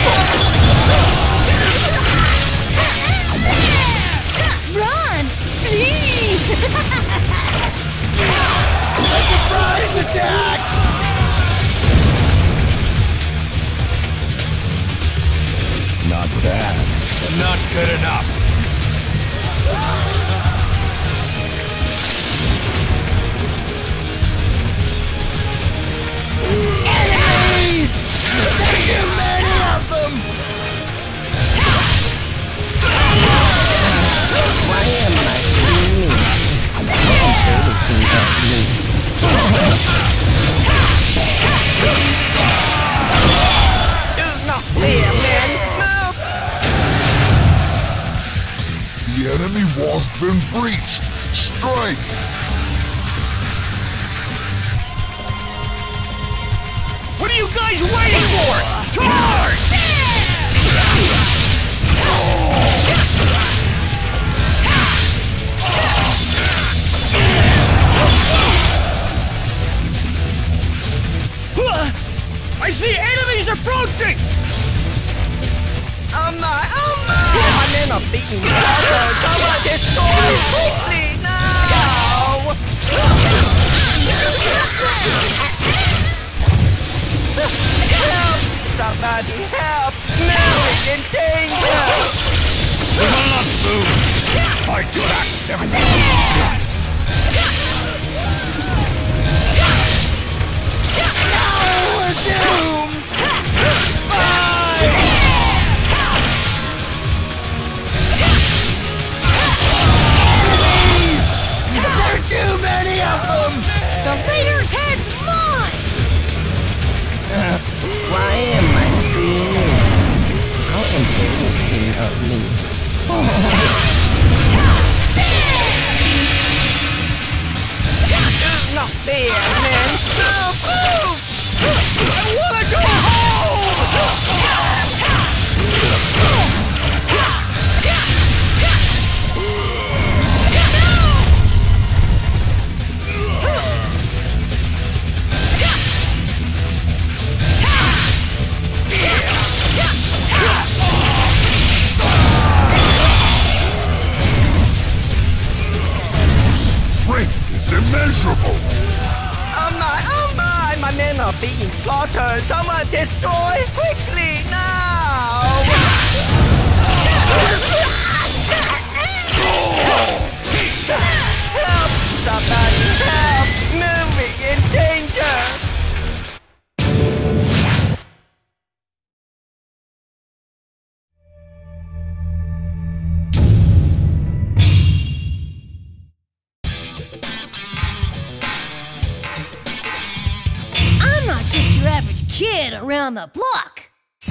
Run! Flee! A surprise attack! Not bad. Not good enough. Enemies! There's too many of them! Why am I seeing me? I am focusing on me. Do not fear, men! Move! The enemy wall's been breached. Strike! What are you guys waiting for? Charge! I see enemies approaching! Oh my, oh my! My men are beating slaughtered! Someone destroy quickly now! Help! Somebody help! Now it's in danger! We will not lose! Fight back! Everything is right! Now we're doomed! Fight! There are too many of them! The leader's head's mine! Why am I seeing me? How embarrassing of me. Do not fear, men! Move, move! I wanna go home! Someone destroy quickly now! Help! Somebody help! Moving in danger! I'm not just your average kid around the block.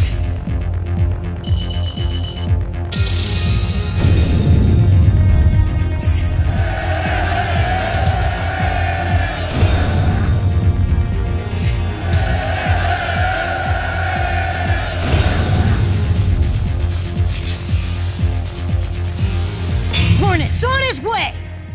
Hornet's on his way!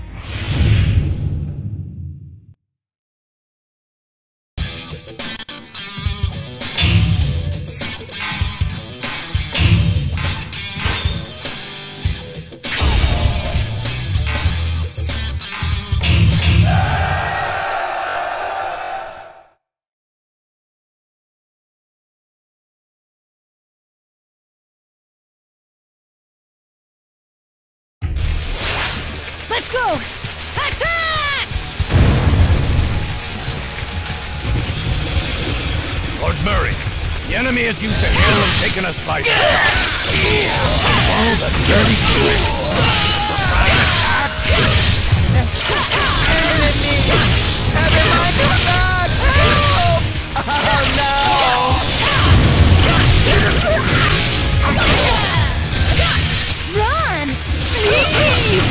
Let's go! Attack! Lord Murray, the enemy is used to hail and taking us by surprise. All the dirty tricks. Surprise attack! Enemy! Everyone come back! Help! Oh no! Run! Please!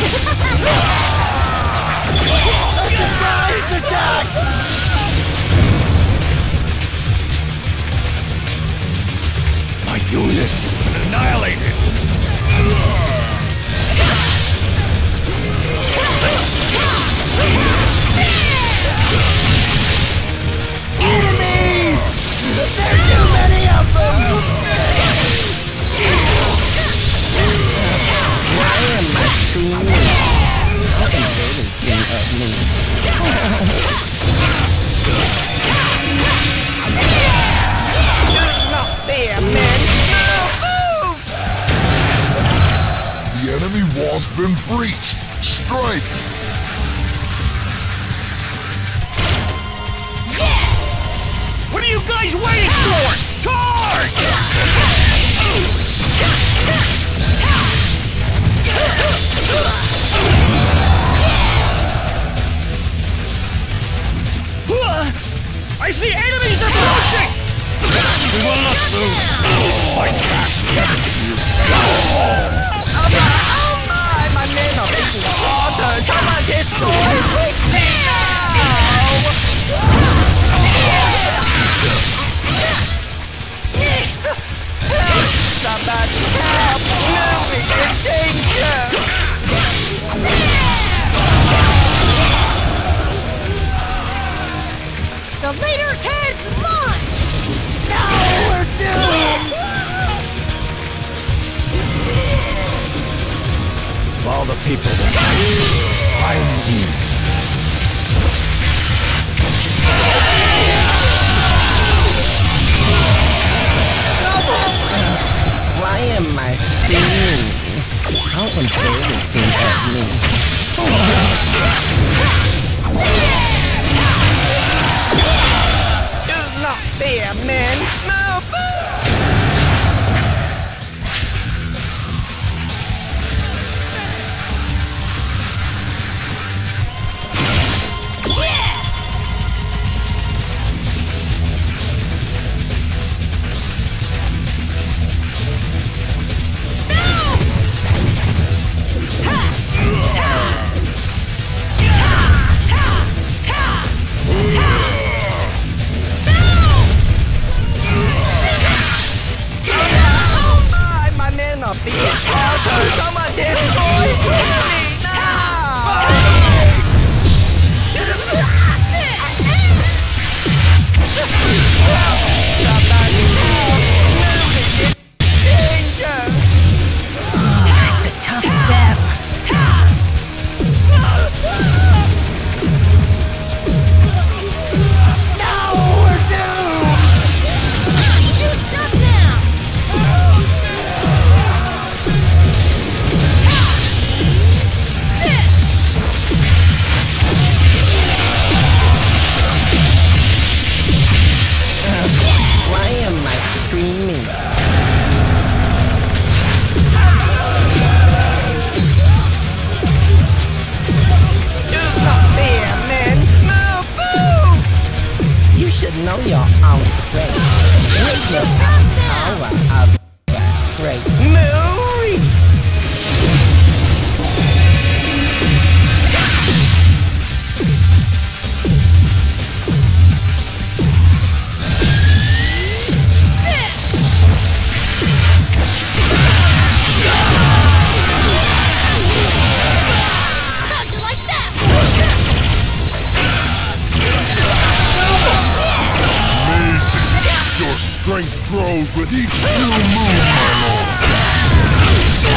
A surprise attack! My unit has been annihilated. Enemies! There are too many of them! Why am I screaming? How can they think of me? Not there, men! No! Move! The enemy wall's been breached. Strike! What are you guys waiting for? Charge! I see enemies approaching! We will not move! Fight back! Oh my, oh my! My men are being slaughtered! Someone destroy quickly Help! Somebody help! Moving in danger! The leader's head's mine! No! We're doomed! Of all the people that I need. Why am I screaming? How can they think of me? Not there, men! Move! Ha! strength grows with each new move, my lord.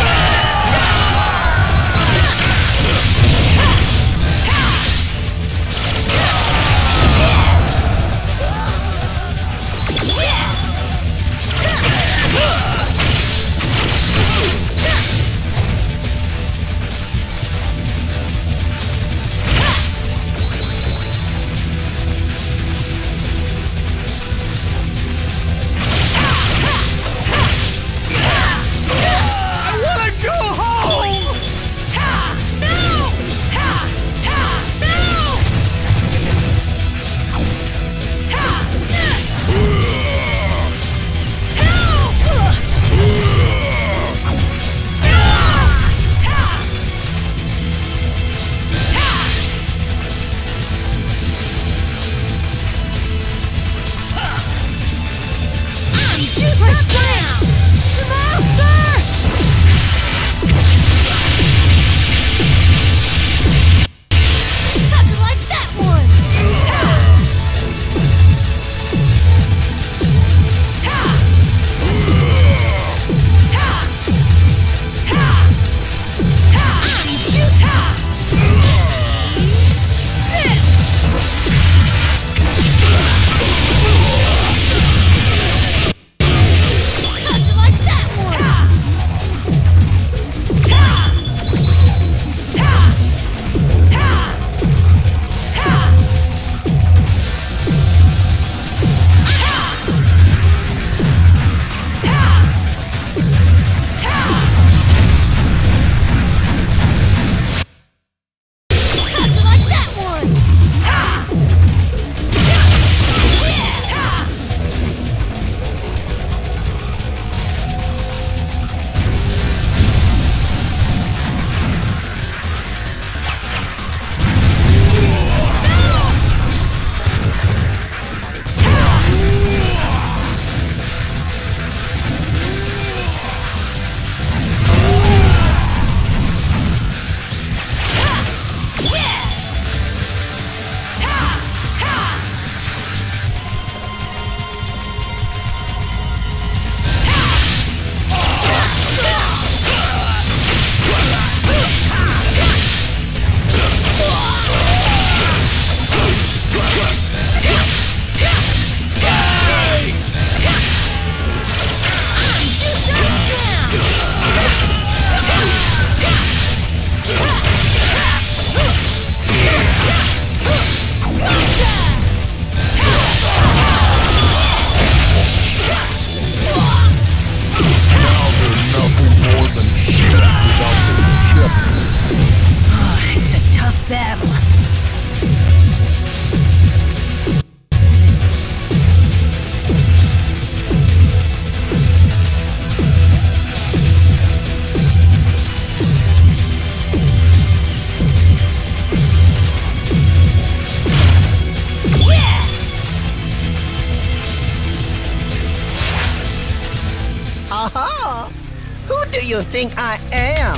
Aha! Who do you think I am?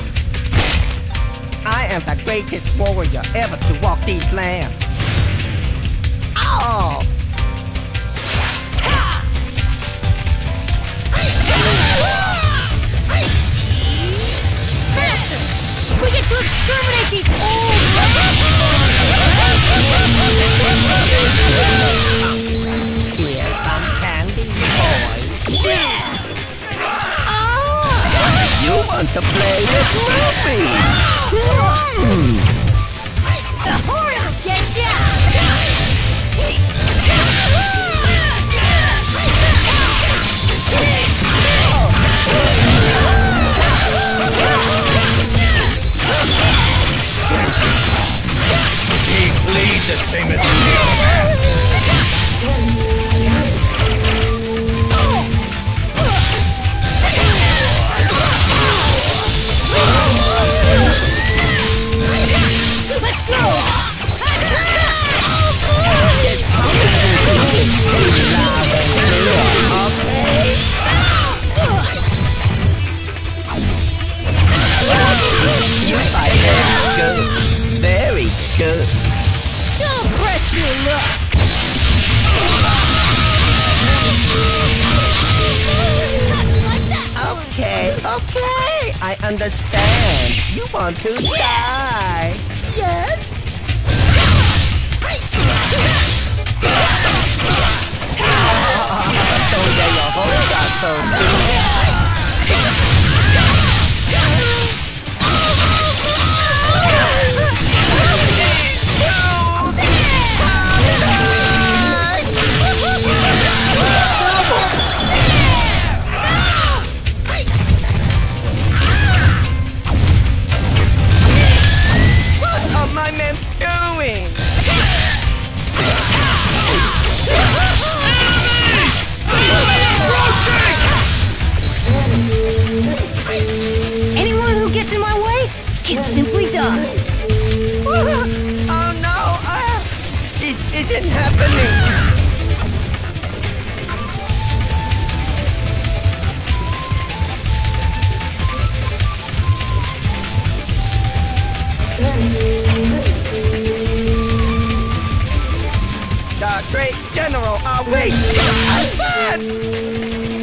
I am the greatest warrior ever to walk these lands. Oh! Faster! We get to exterminate these old... Here's some candy, boy. You want to play with Luffy? Hmm. The horn will get ya! He bleed the same as me. Oh! understand. You want to die. Yes? Don't get your hopes up so soon. What are my men doing? Anyone who gets in my way can simply die. Oh no! Uh, this isn't happening! The great general awaits! Advance!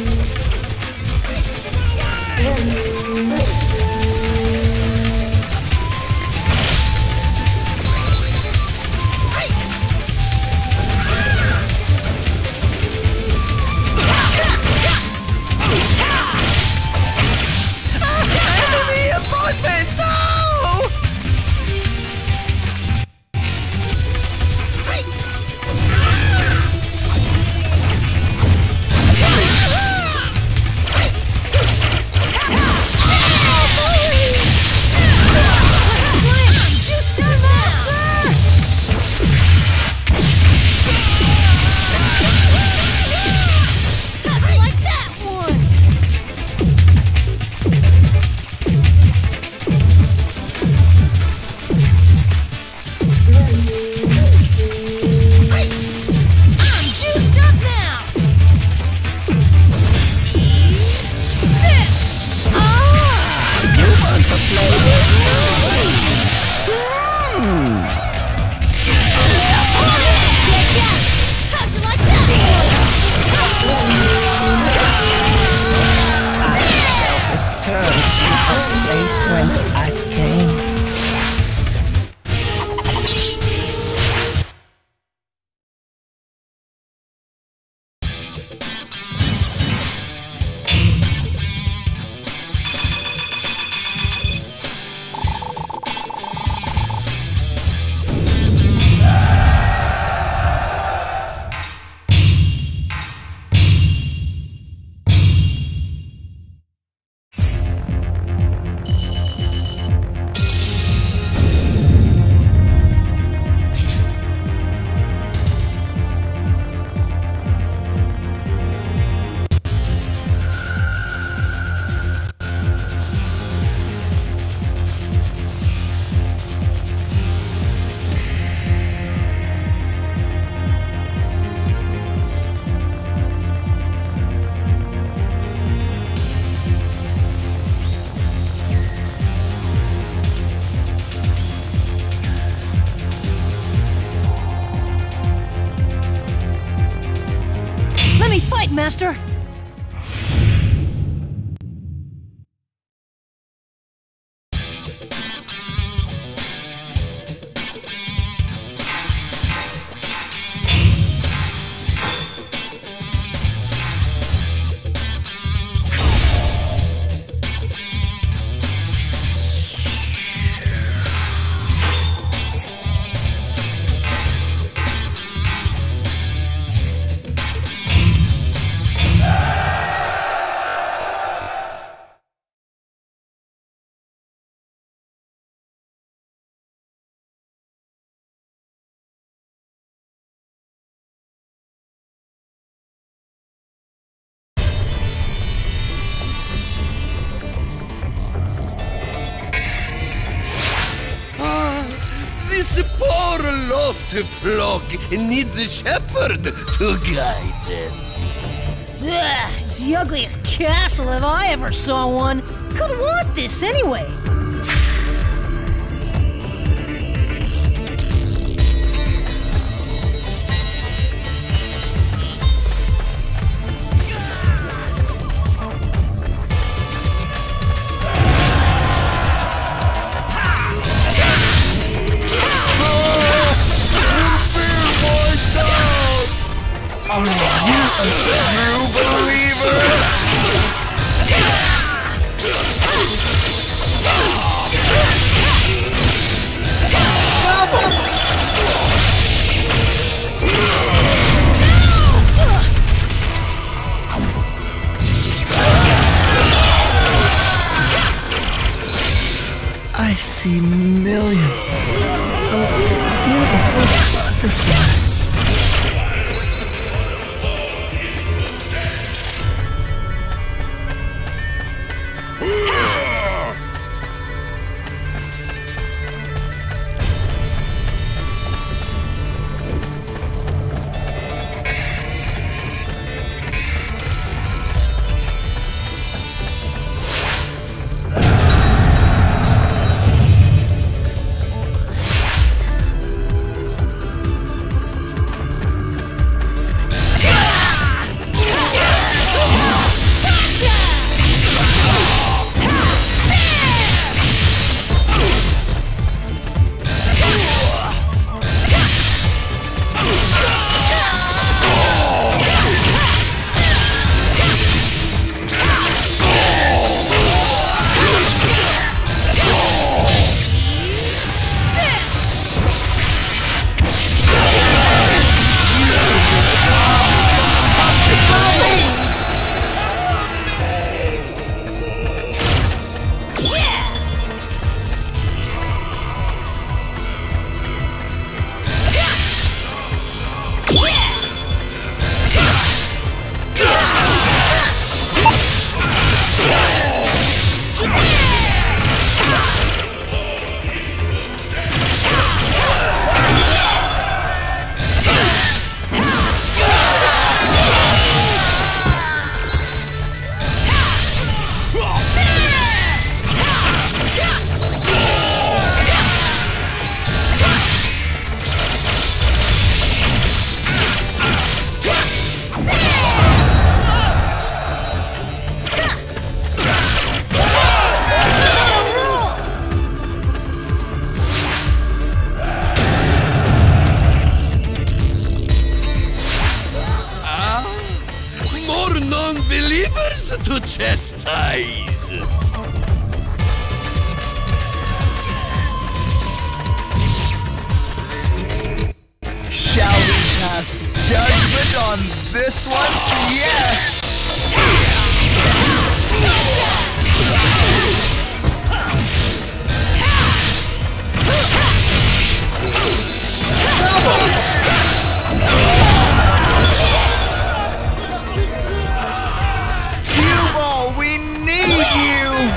Reinforcements, no! Master. This poor lost flock needs a shepherd to guide them. Ugh, it's the ugliest castle if I ever saw one. Who'd want this anyway? see millions of beautiful butterflies. Non-believers to chastise. Shall we pass judgment on this one? Yes! Cue ball, we need you!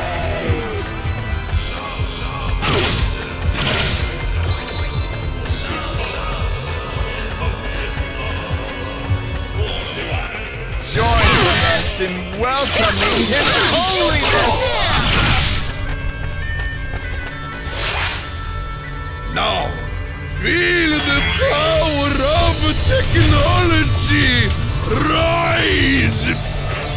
Join us in welcoming His Holiness! Now, feel the power of technology rise!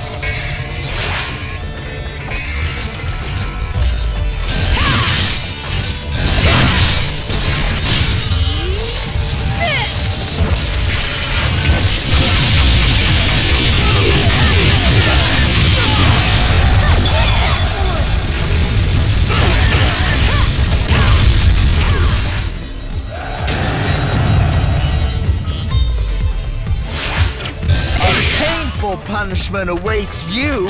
Punishment awaits you.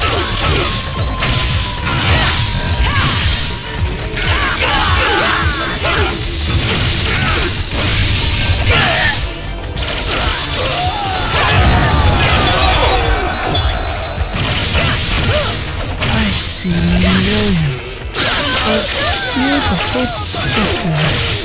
I see millions of beautiful butterflies.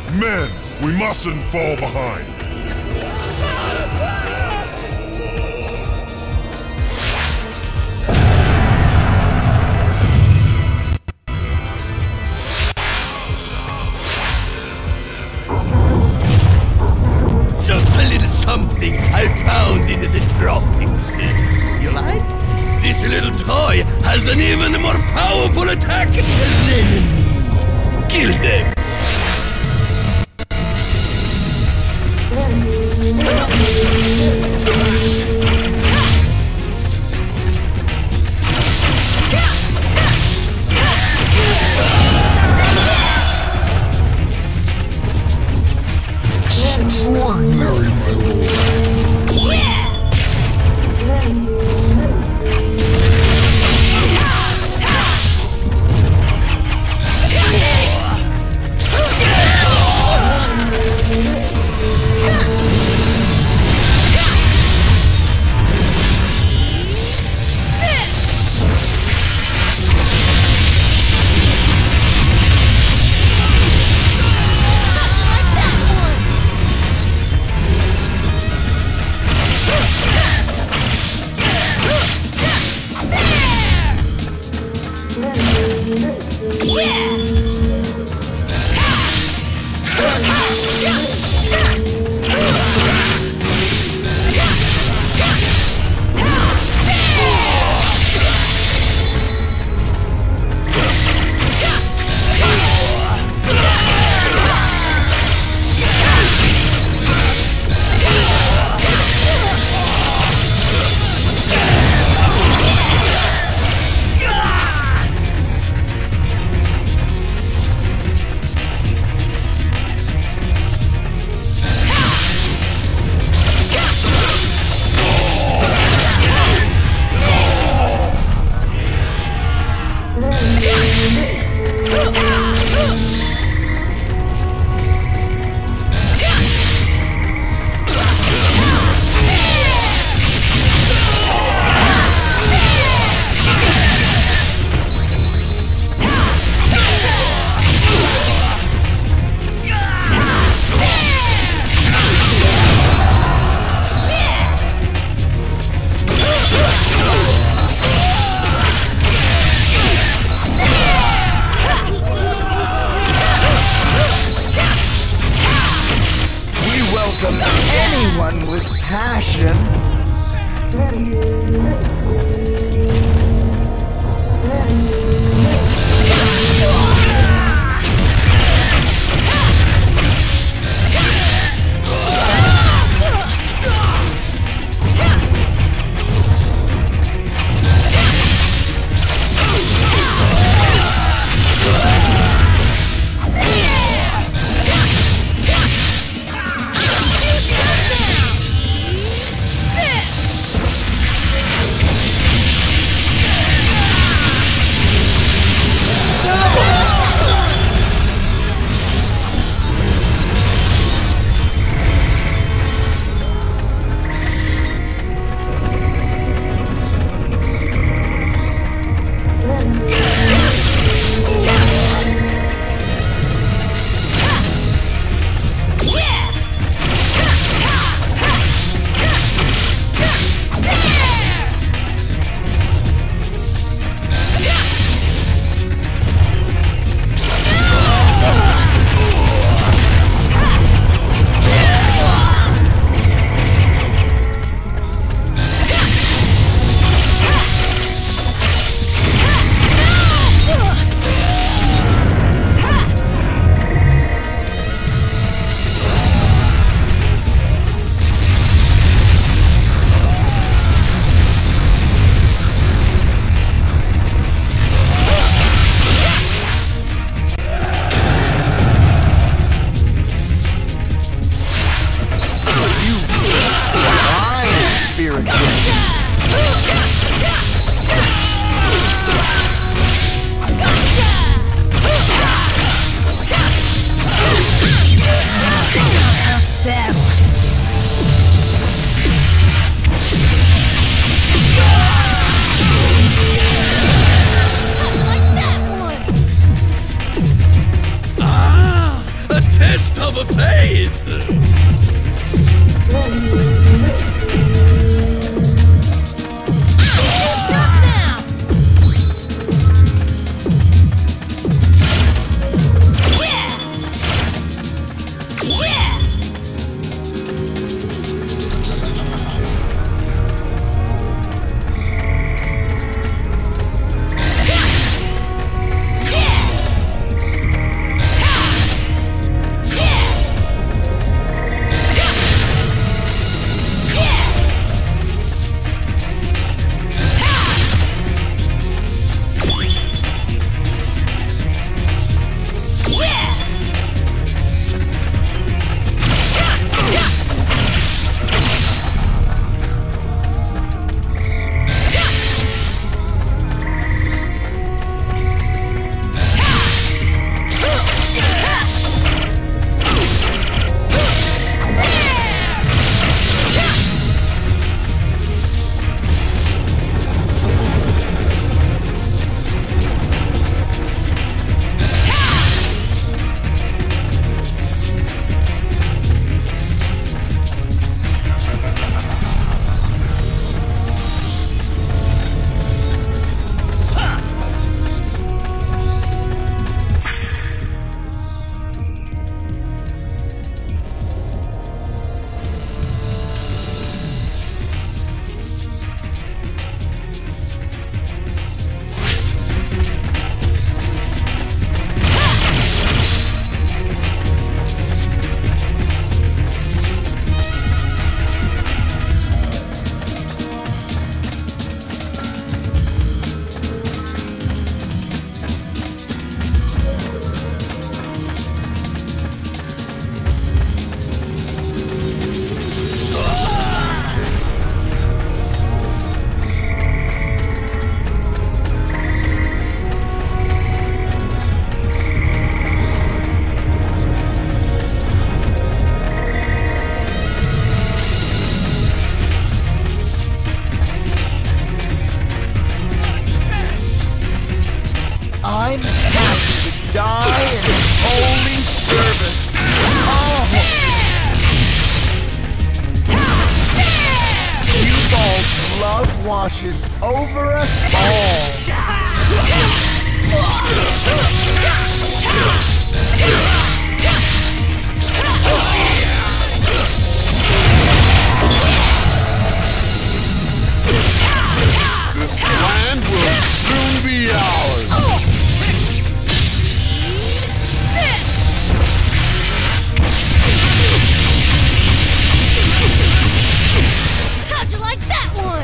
Men, we mustn't fall behind. Just a little something I found in the droppings. You like? This little toy has an even more powerful attack than me. Kill them. Extraordinary, my lord. Anyone with passion. ghost of faith! Stop now! Yeah! Yeah! I'm happy to die in holy service. Oh! You all's love washes over us all. This land will soon be ours. How'd you like that one?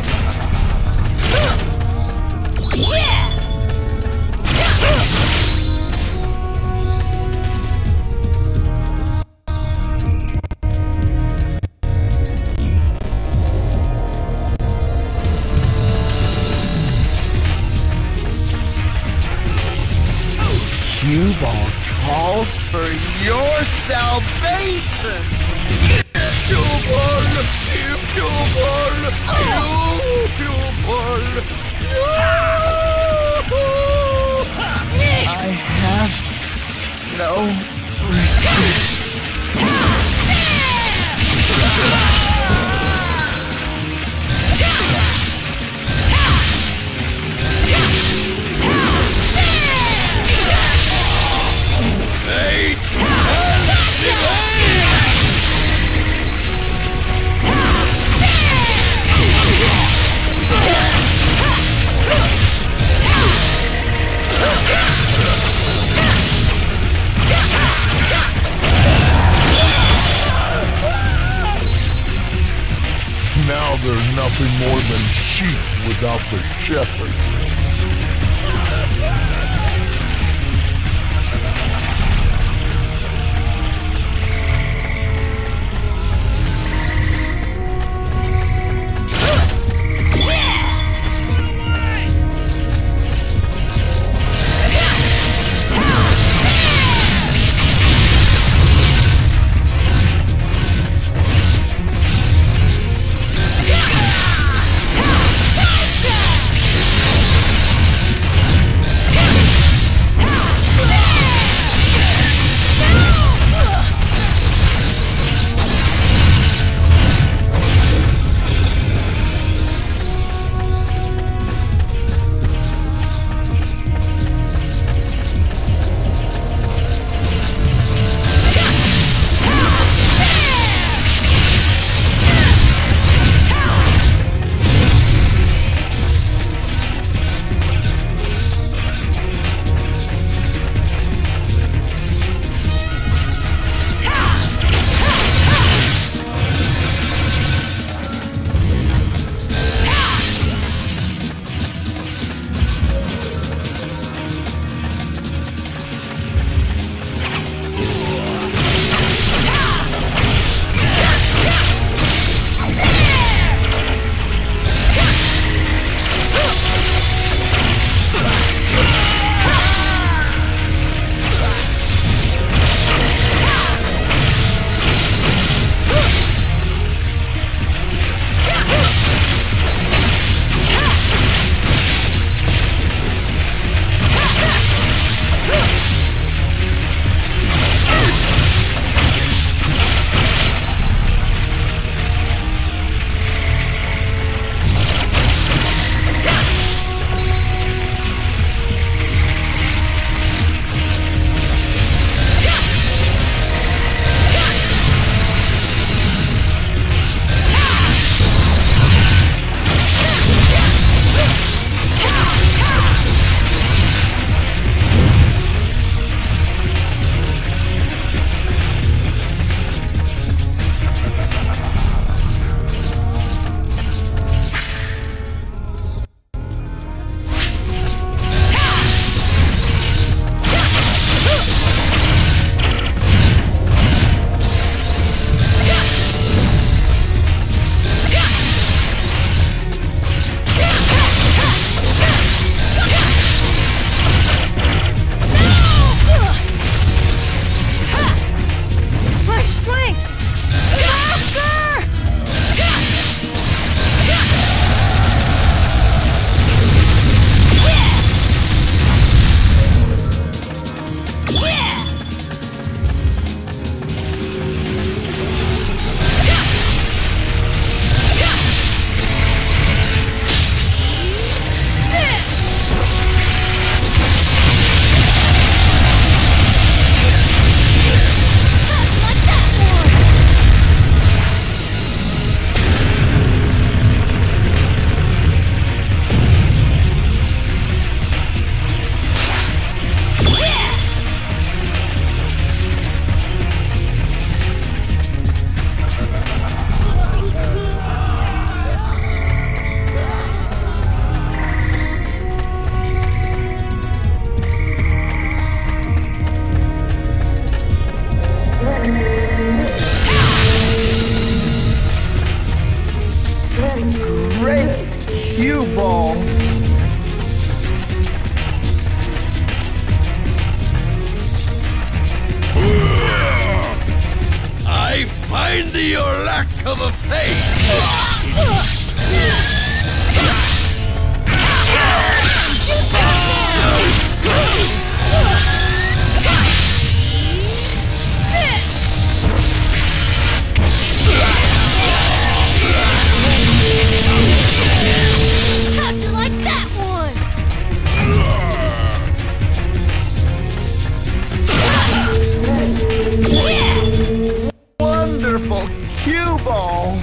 Yeah! Cue Ball calls for your salvation! Cue Ball! Cue Ball! Cue Ball! I have no regrets. Now they're nothing more than sheep without the shepherd. Yeah! Great cue ball. I find your lack of faith. How'd you like that one? Yeah! Wonderful cue ball.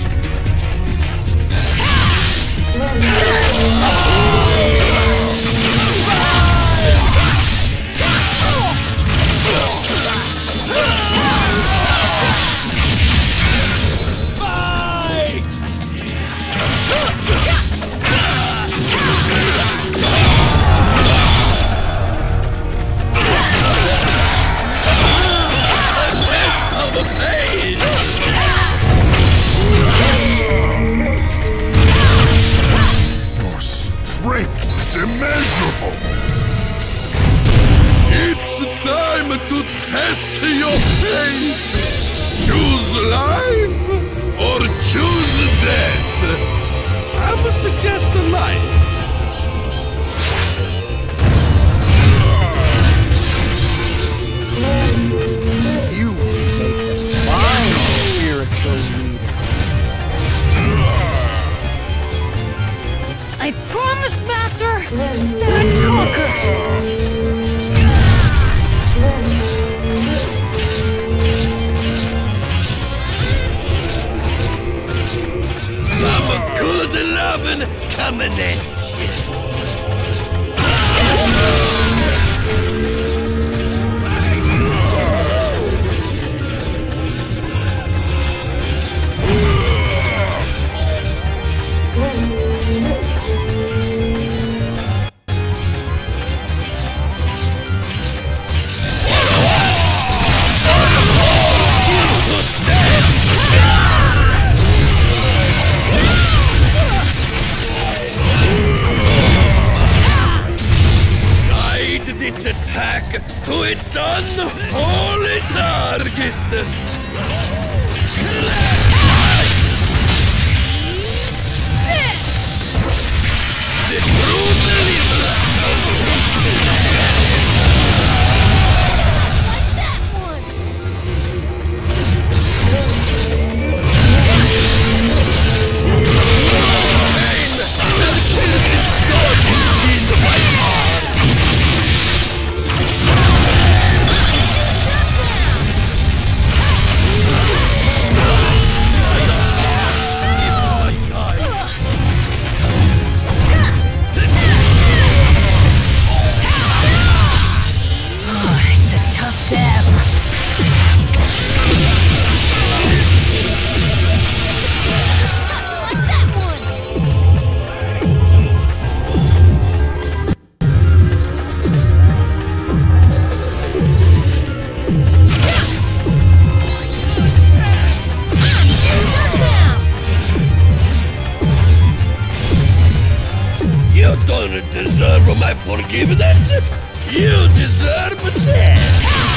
Your strength is immeasurable. It's time to test your faith. Choose life or choose death. I would suggest life. You take the fine spiritual leader. I promised, Master, that I'd conquer. Some good lovin' coming at you. This attack to its unholy target! The true believer! Like that one! Pain shall kill its sword in my heart! It's a tough battle. How'd you like that one? Stop now! You don't deserve my forgiveness! You deserve death!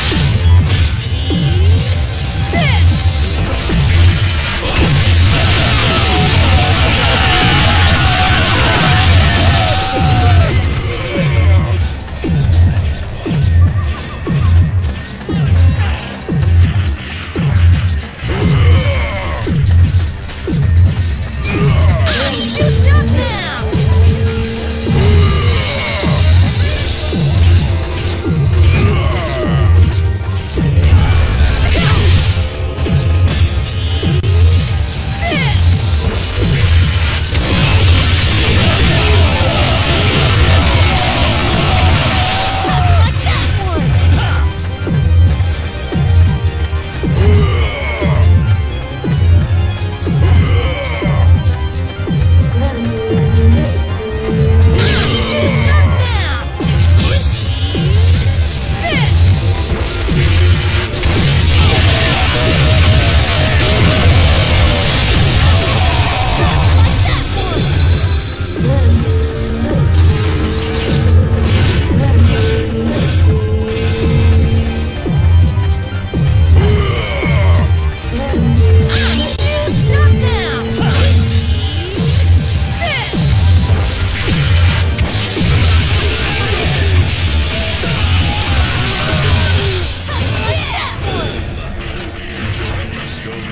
You stop now!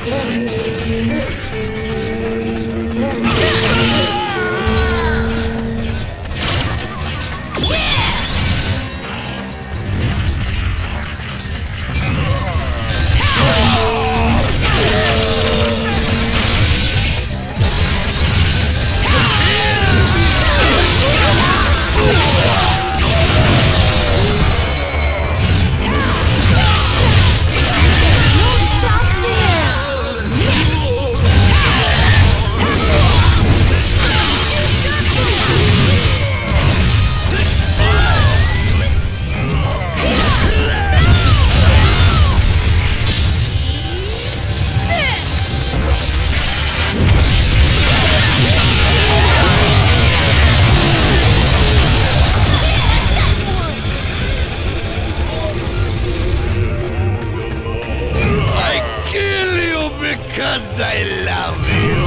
Because I love you.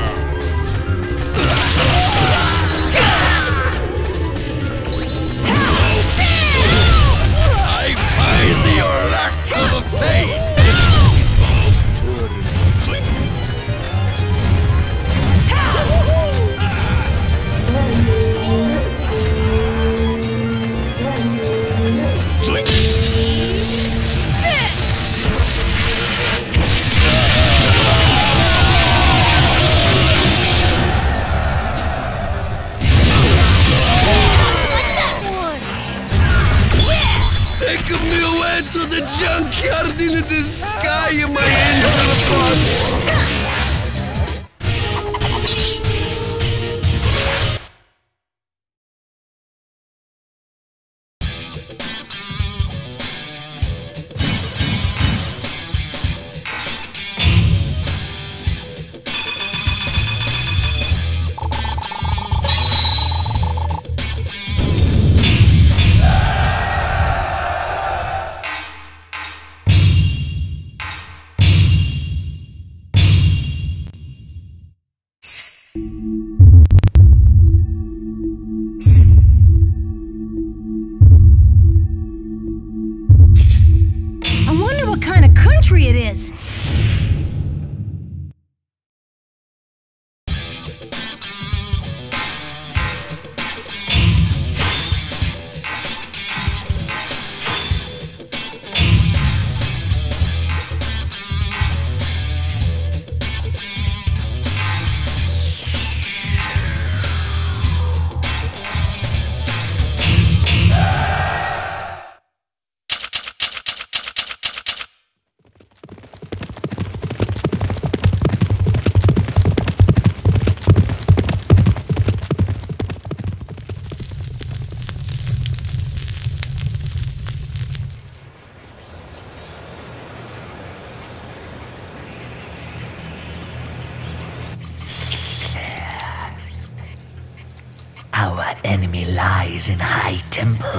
I find your lack of faith. Take me away to the junkyard in the sky, my angel bot. I wonder what kind of country it is. Our enemy lies in High Temple.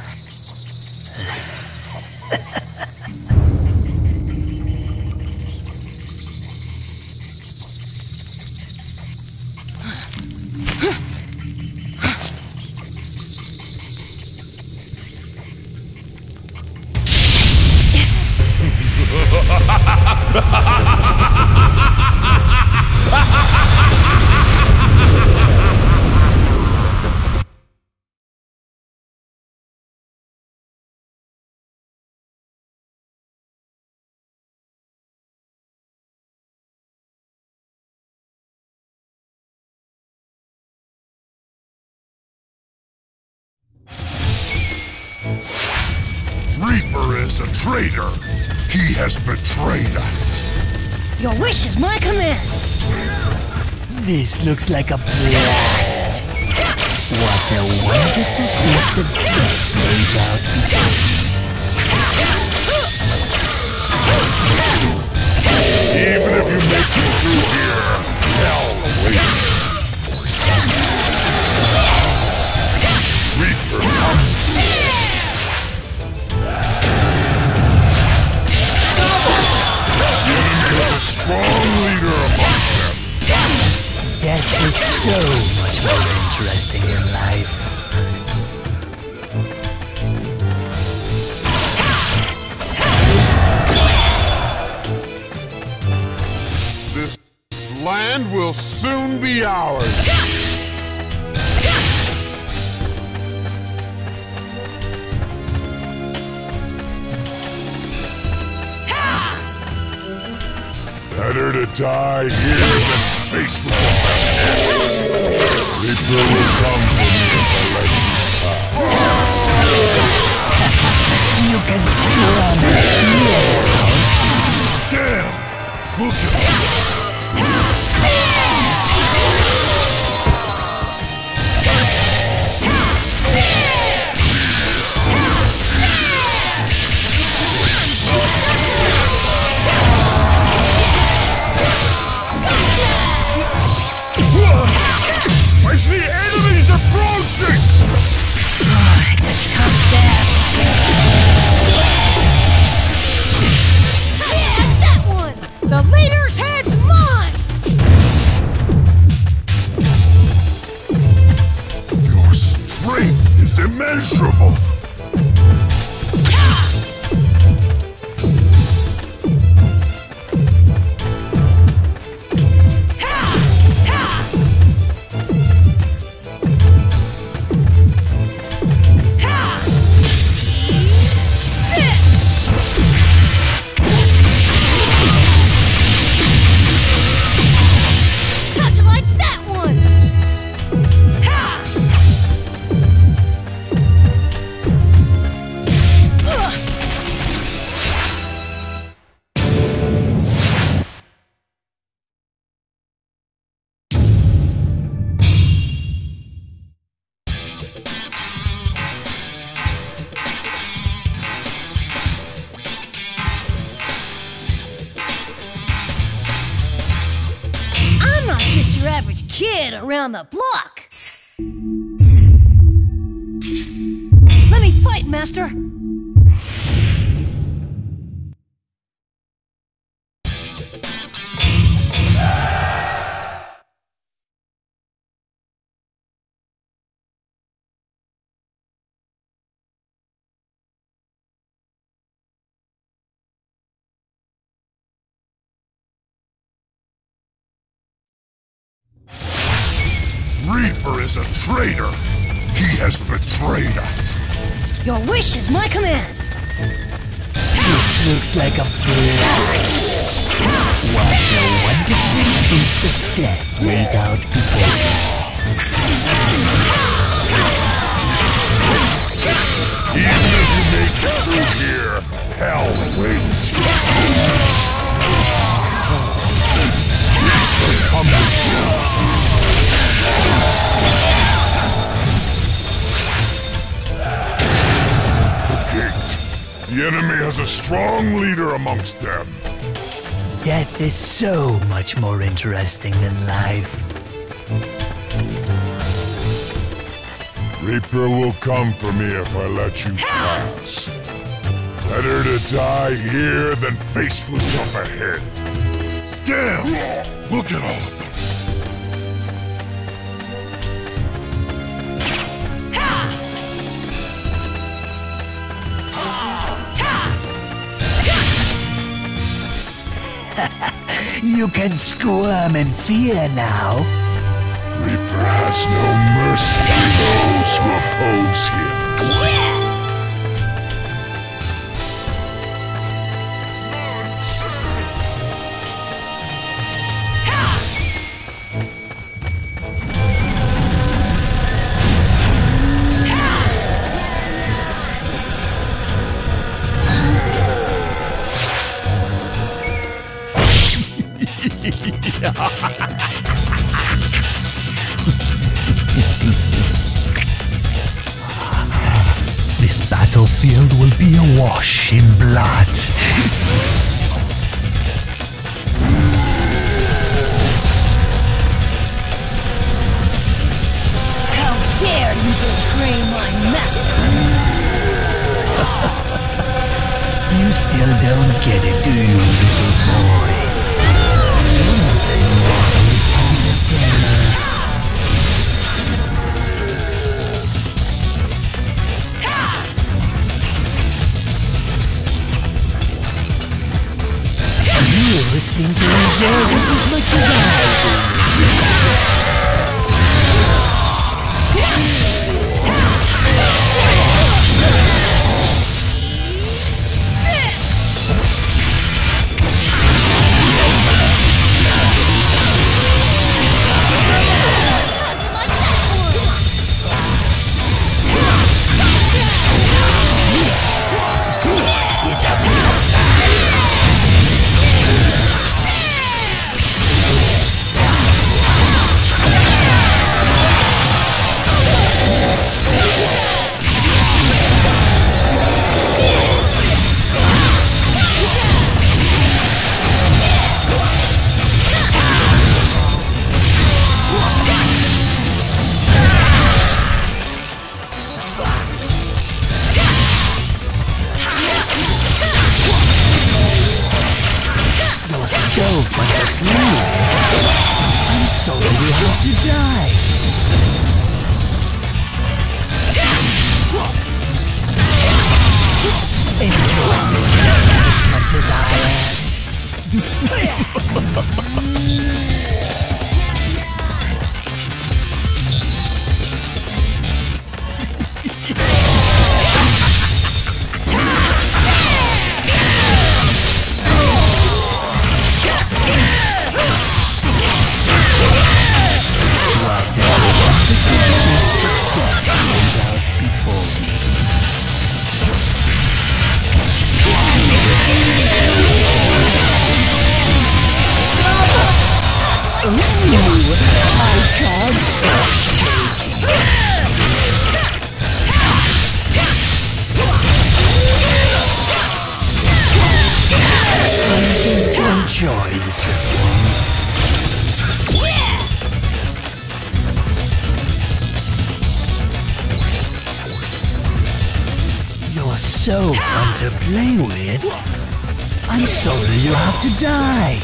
Reaper is a traitor. He has betrayed us. Your wish is my command. This looks like a blast. What a wonderful feast of death laid out before me. Even if you make it through here, hell awaits. Reaper comes. Strong leader amongst them. Death is so much more interesting in life. land will soon be ours. Better to die here than face with the head. Reaper will come for me if I let you pass. You can scream here. Damn! Look at us! I see enemies approaching! Oh, it's a tough battle. Yeah, that one! The leader's head's mine! Your strength is immeasurable! How'd you like that one? Ha! Ugh. I'm not just your average kid around the block. Let me fight, Master. Reaper is a traitor! He has betrayed us! Your wish is my command. This looks like a blast. What a wonderful feast of death laid out before you. Even if you make it through here, hell waits you! Reaper comes here! The enemy has a strong leader amongst them. Death is so much more interesting than life. Reaper will come for me if I let you pass. Better to die here than face what's up ahead. Damn! Look at all of them. You can squirm in fear now. Reaper has no mercy on those who oppose him. This battlefield will be awash in blood. How dare you betray my master? You still don't get it, do you, little boy? Always entertainer. You seem to enjoy this as much as I do. So much of me. I'm sorry you have to die. Enjoy yourself as much as I am. Enjoy this. You're so fun to play with. I'm sorry you have to die.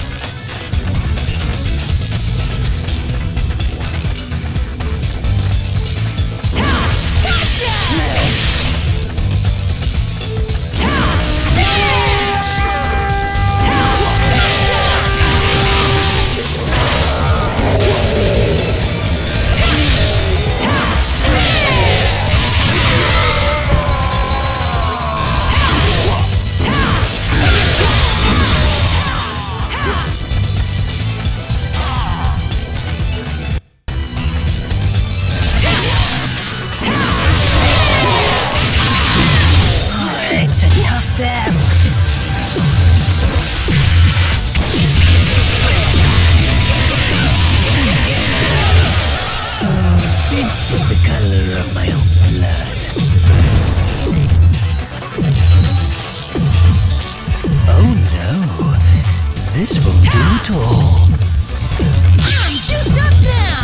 It's a tough battle. So, this is the color of my own blood. Oh no, this won't do at all. I'm juiced up now!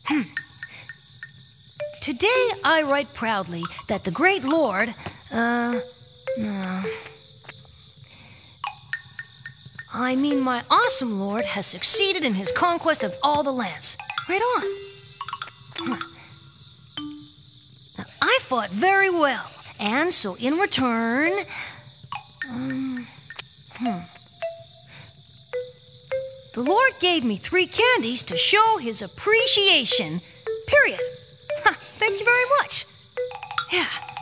Hmm. Today I write proudly that the great Lord, uh, no. I mean my awesome Lord has succeeded in his conquest of all the lands. Right on. Huh. Now, I fought very well, and so in return, um, hmm. The Lord gave me three candies to show his appreciation. Period. Huh, thank you very much. Yeah.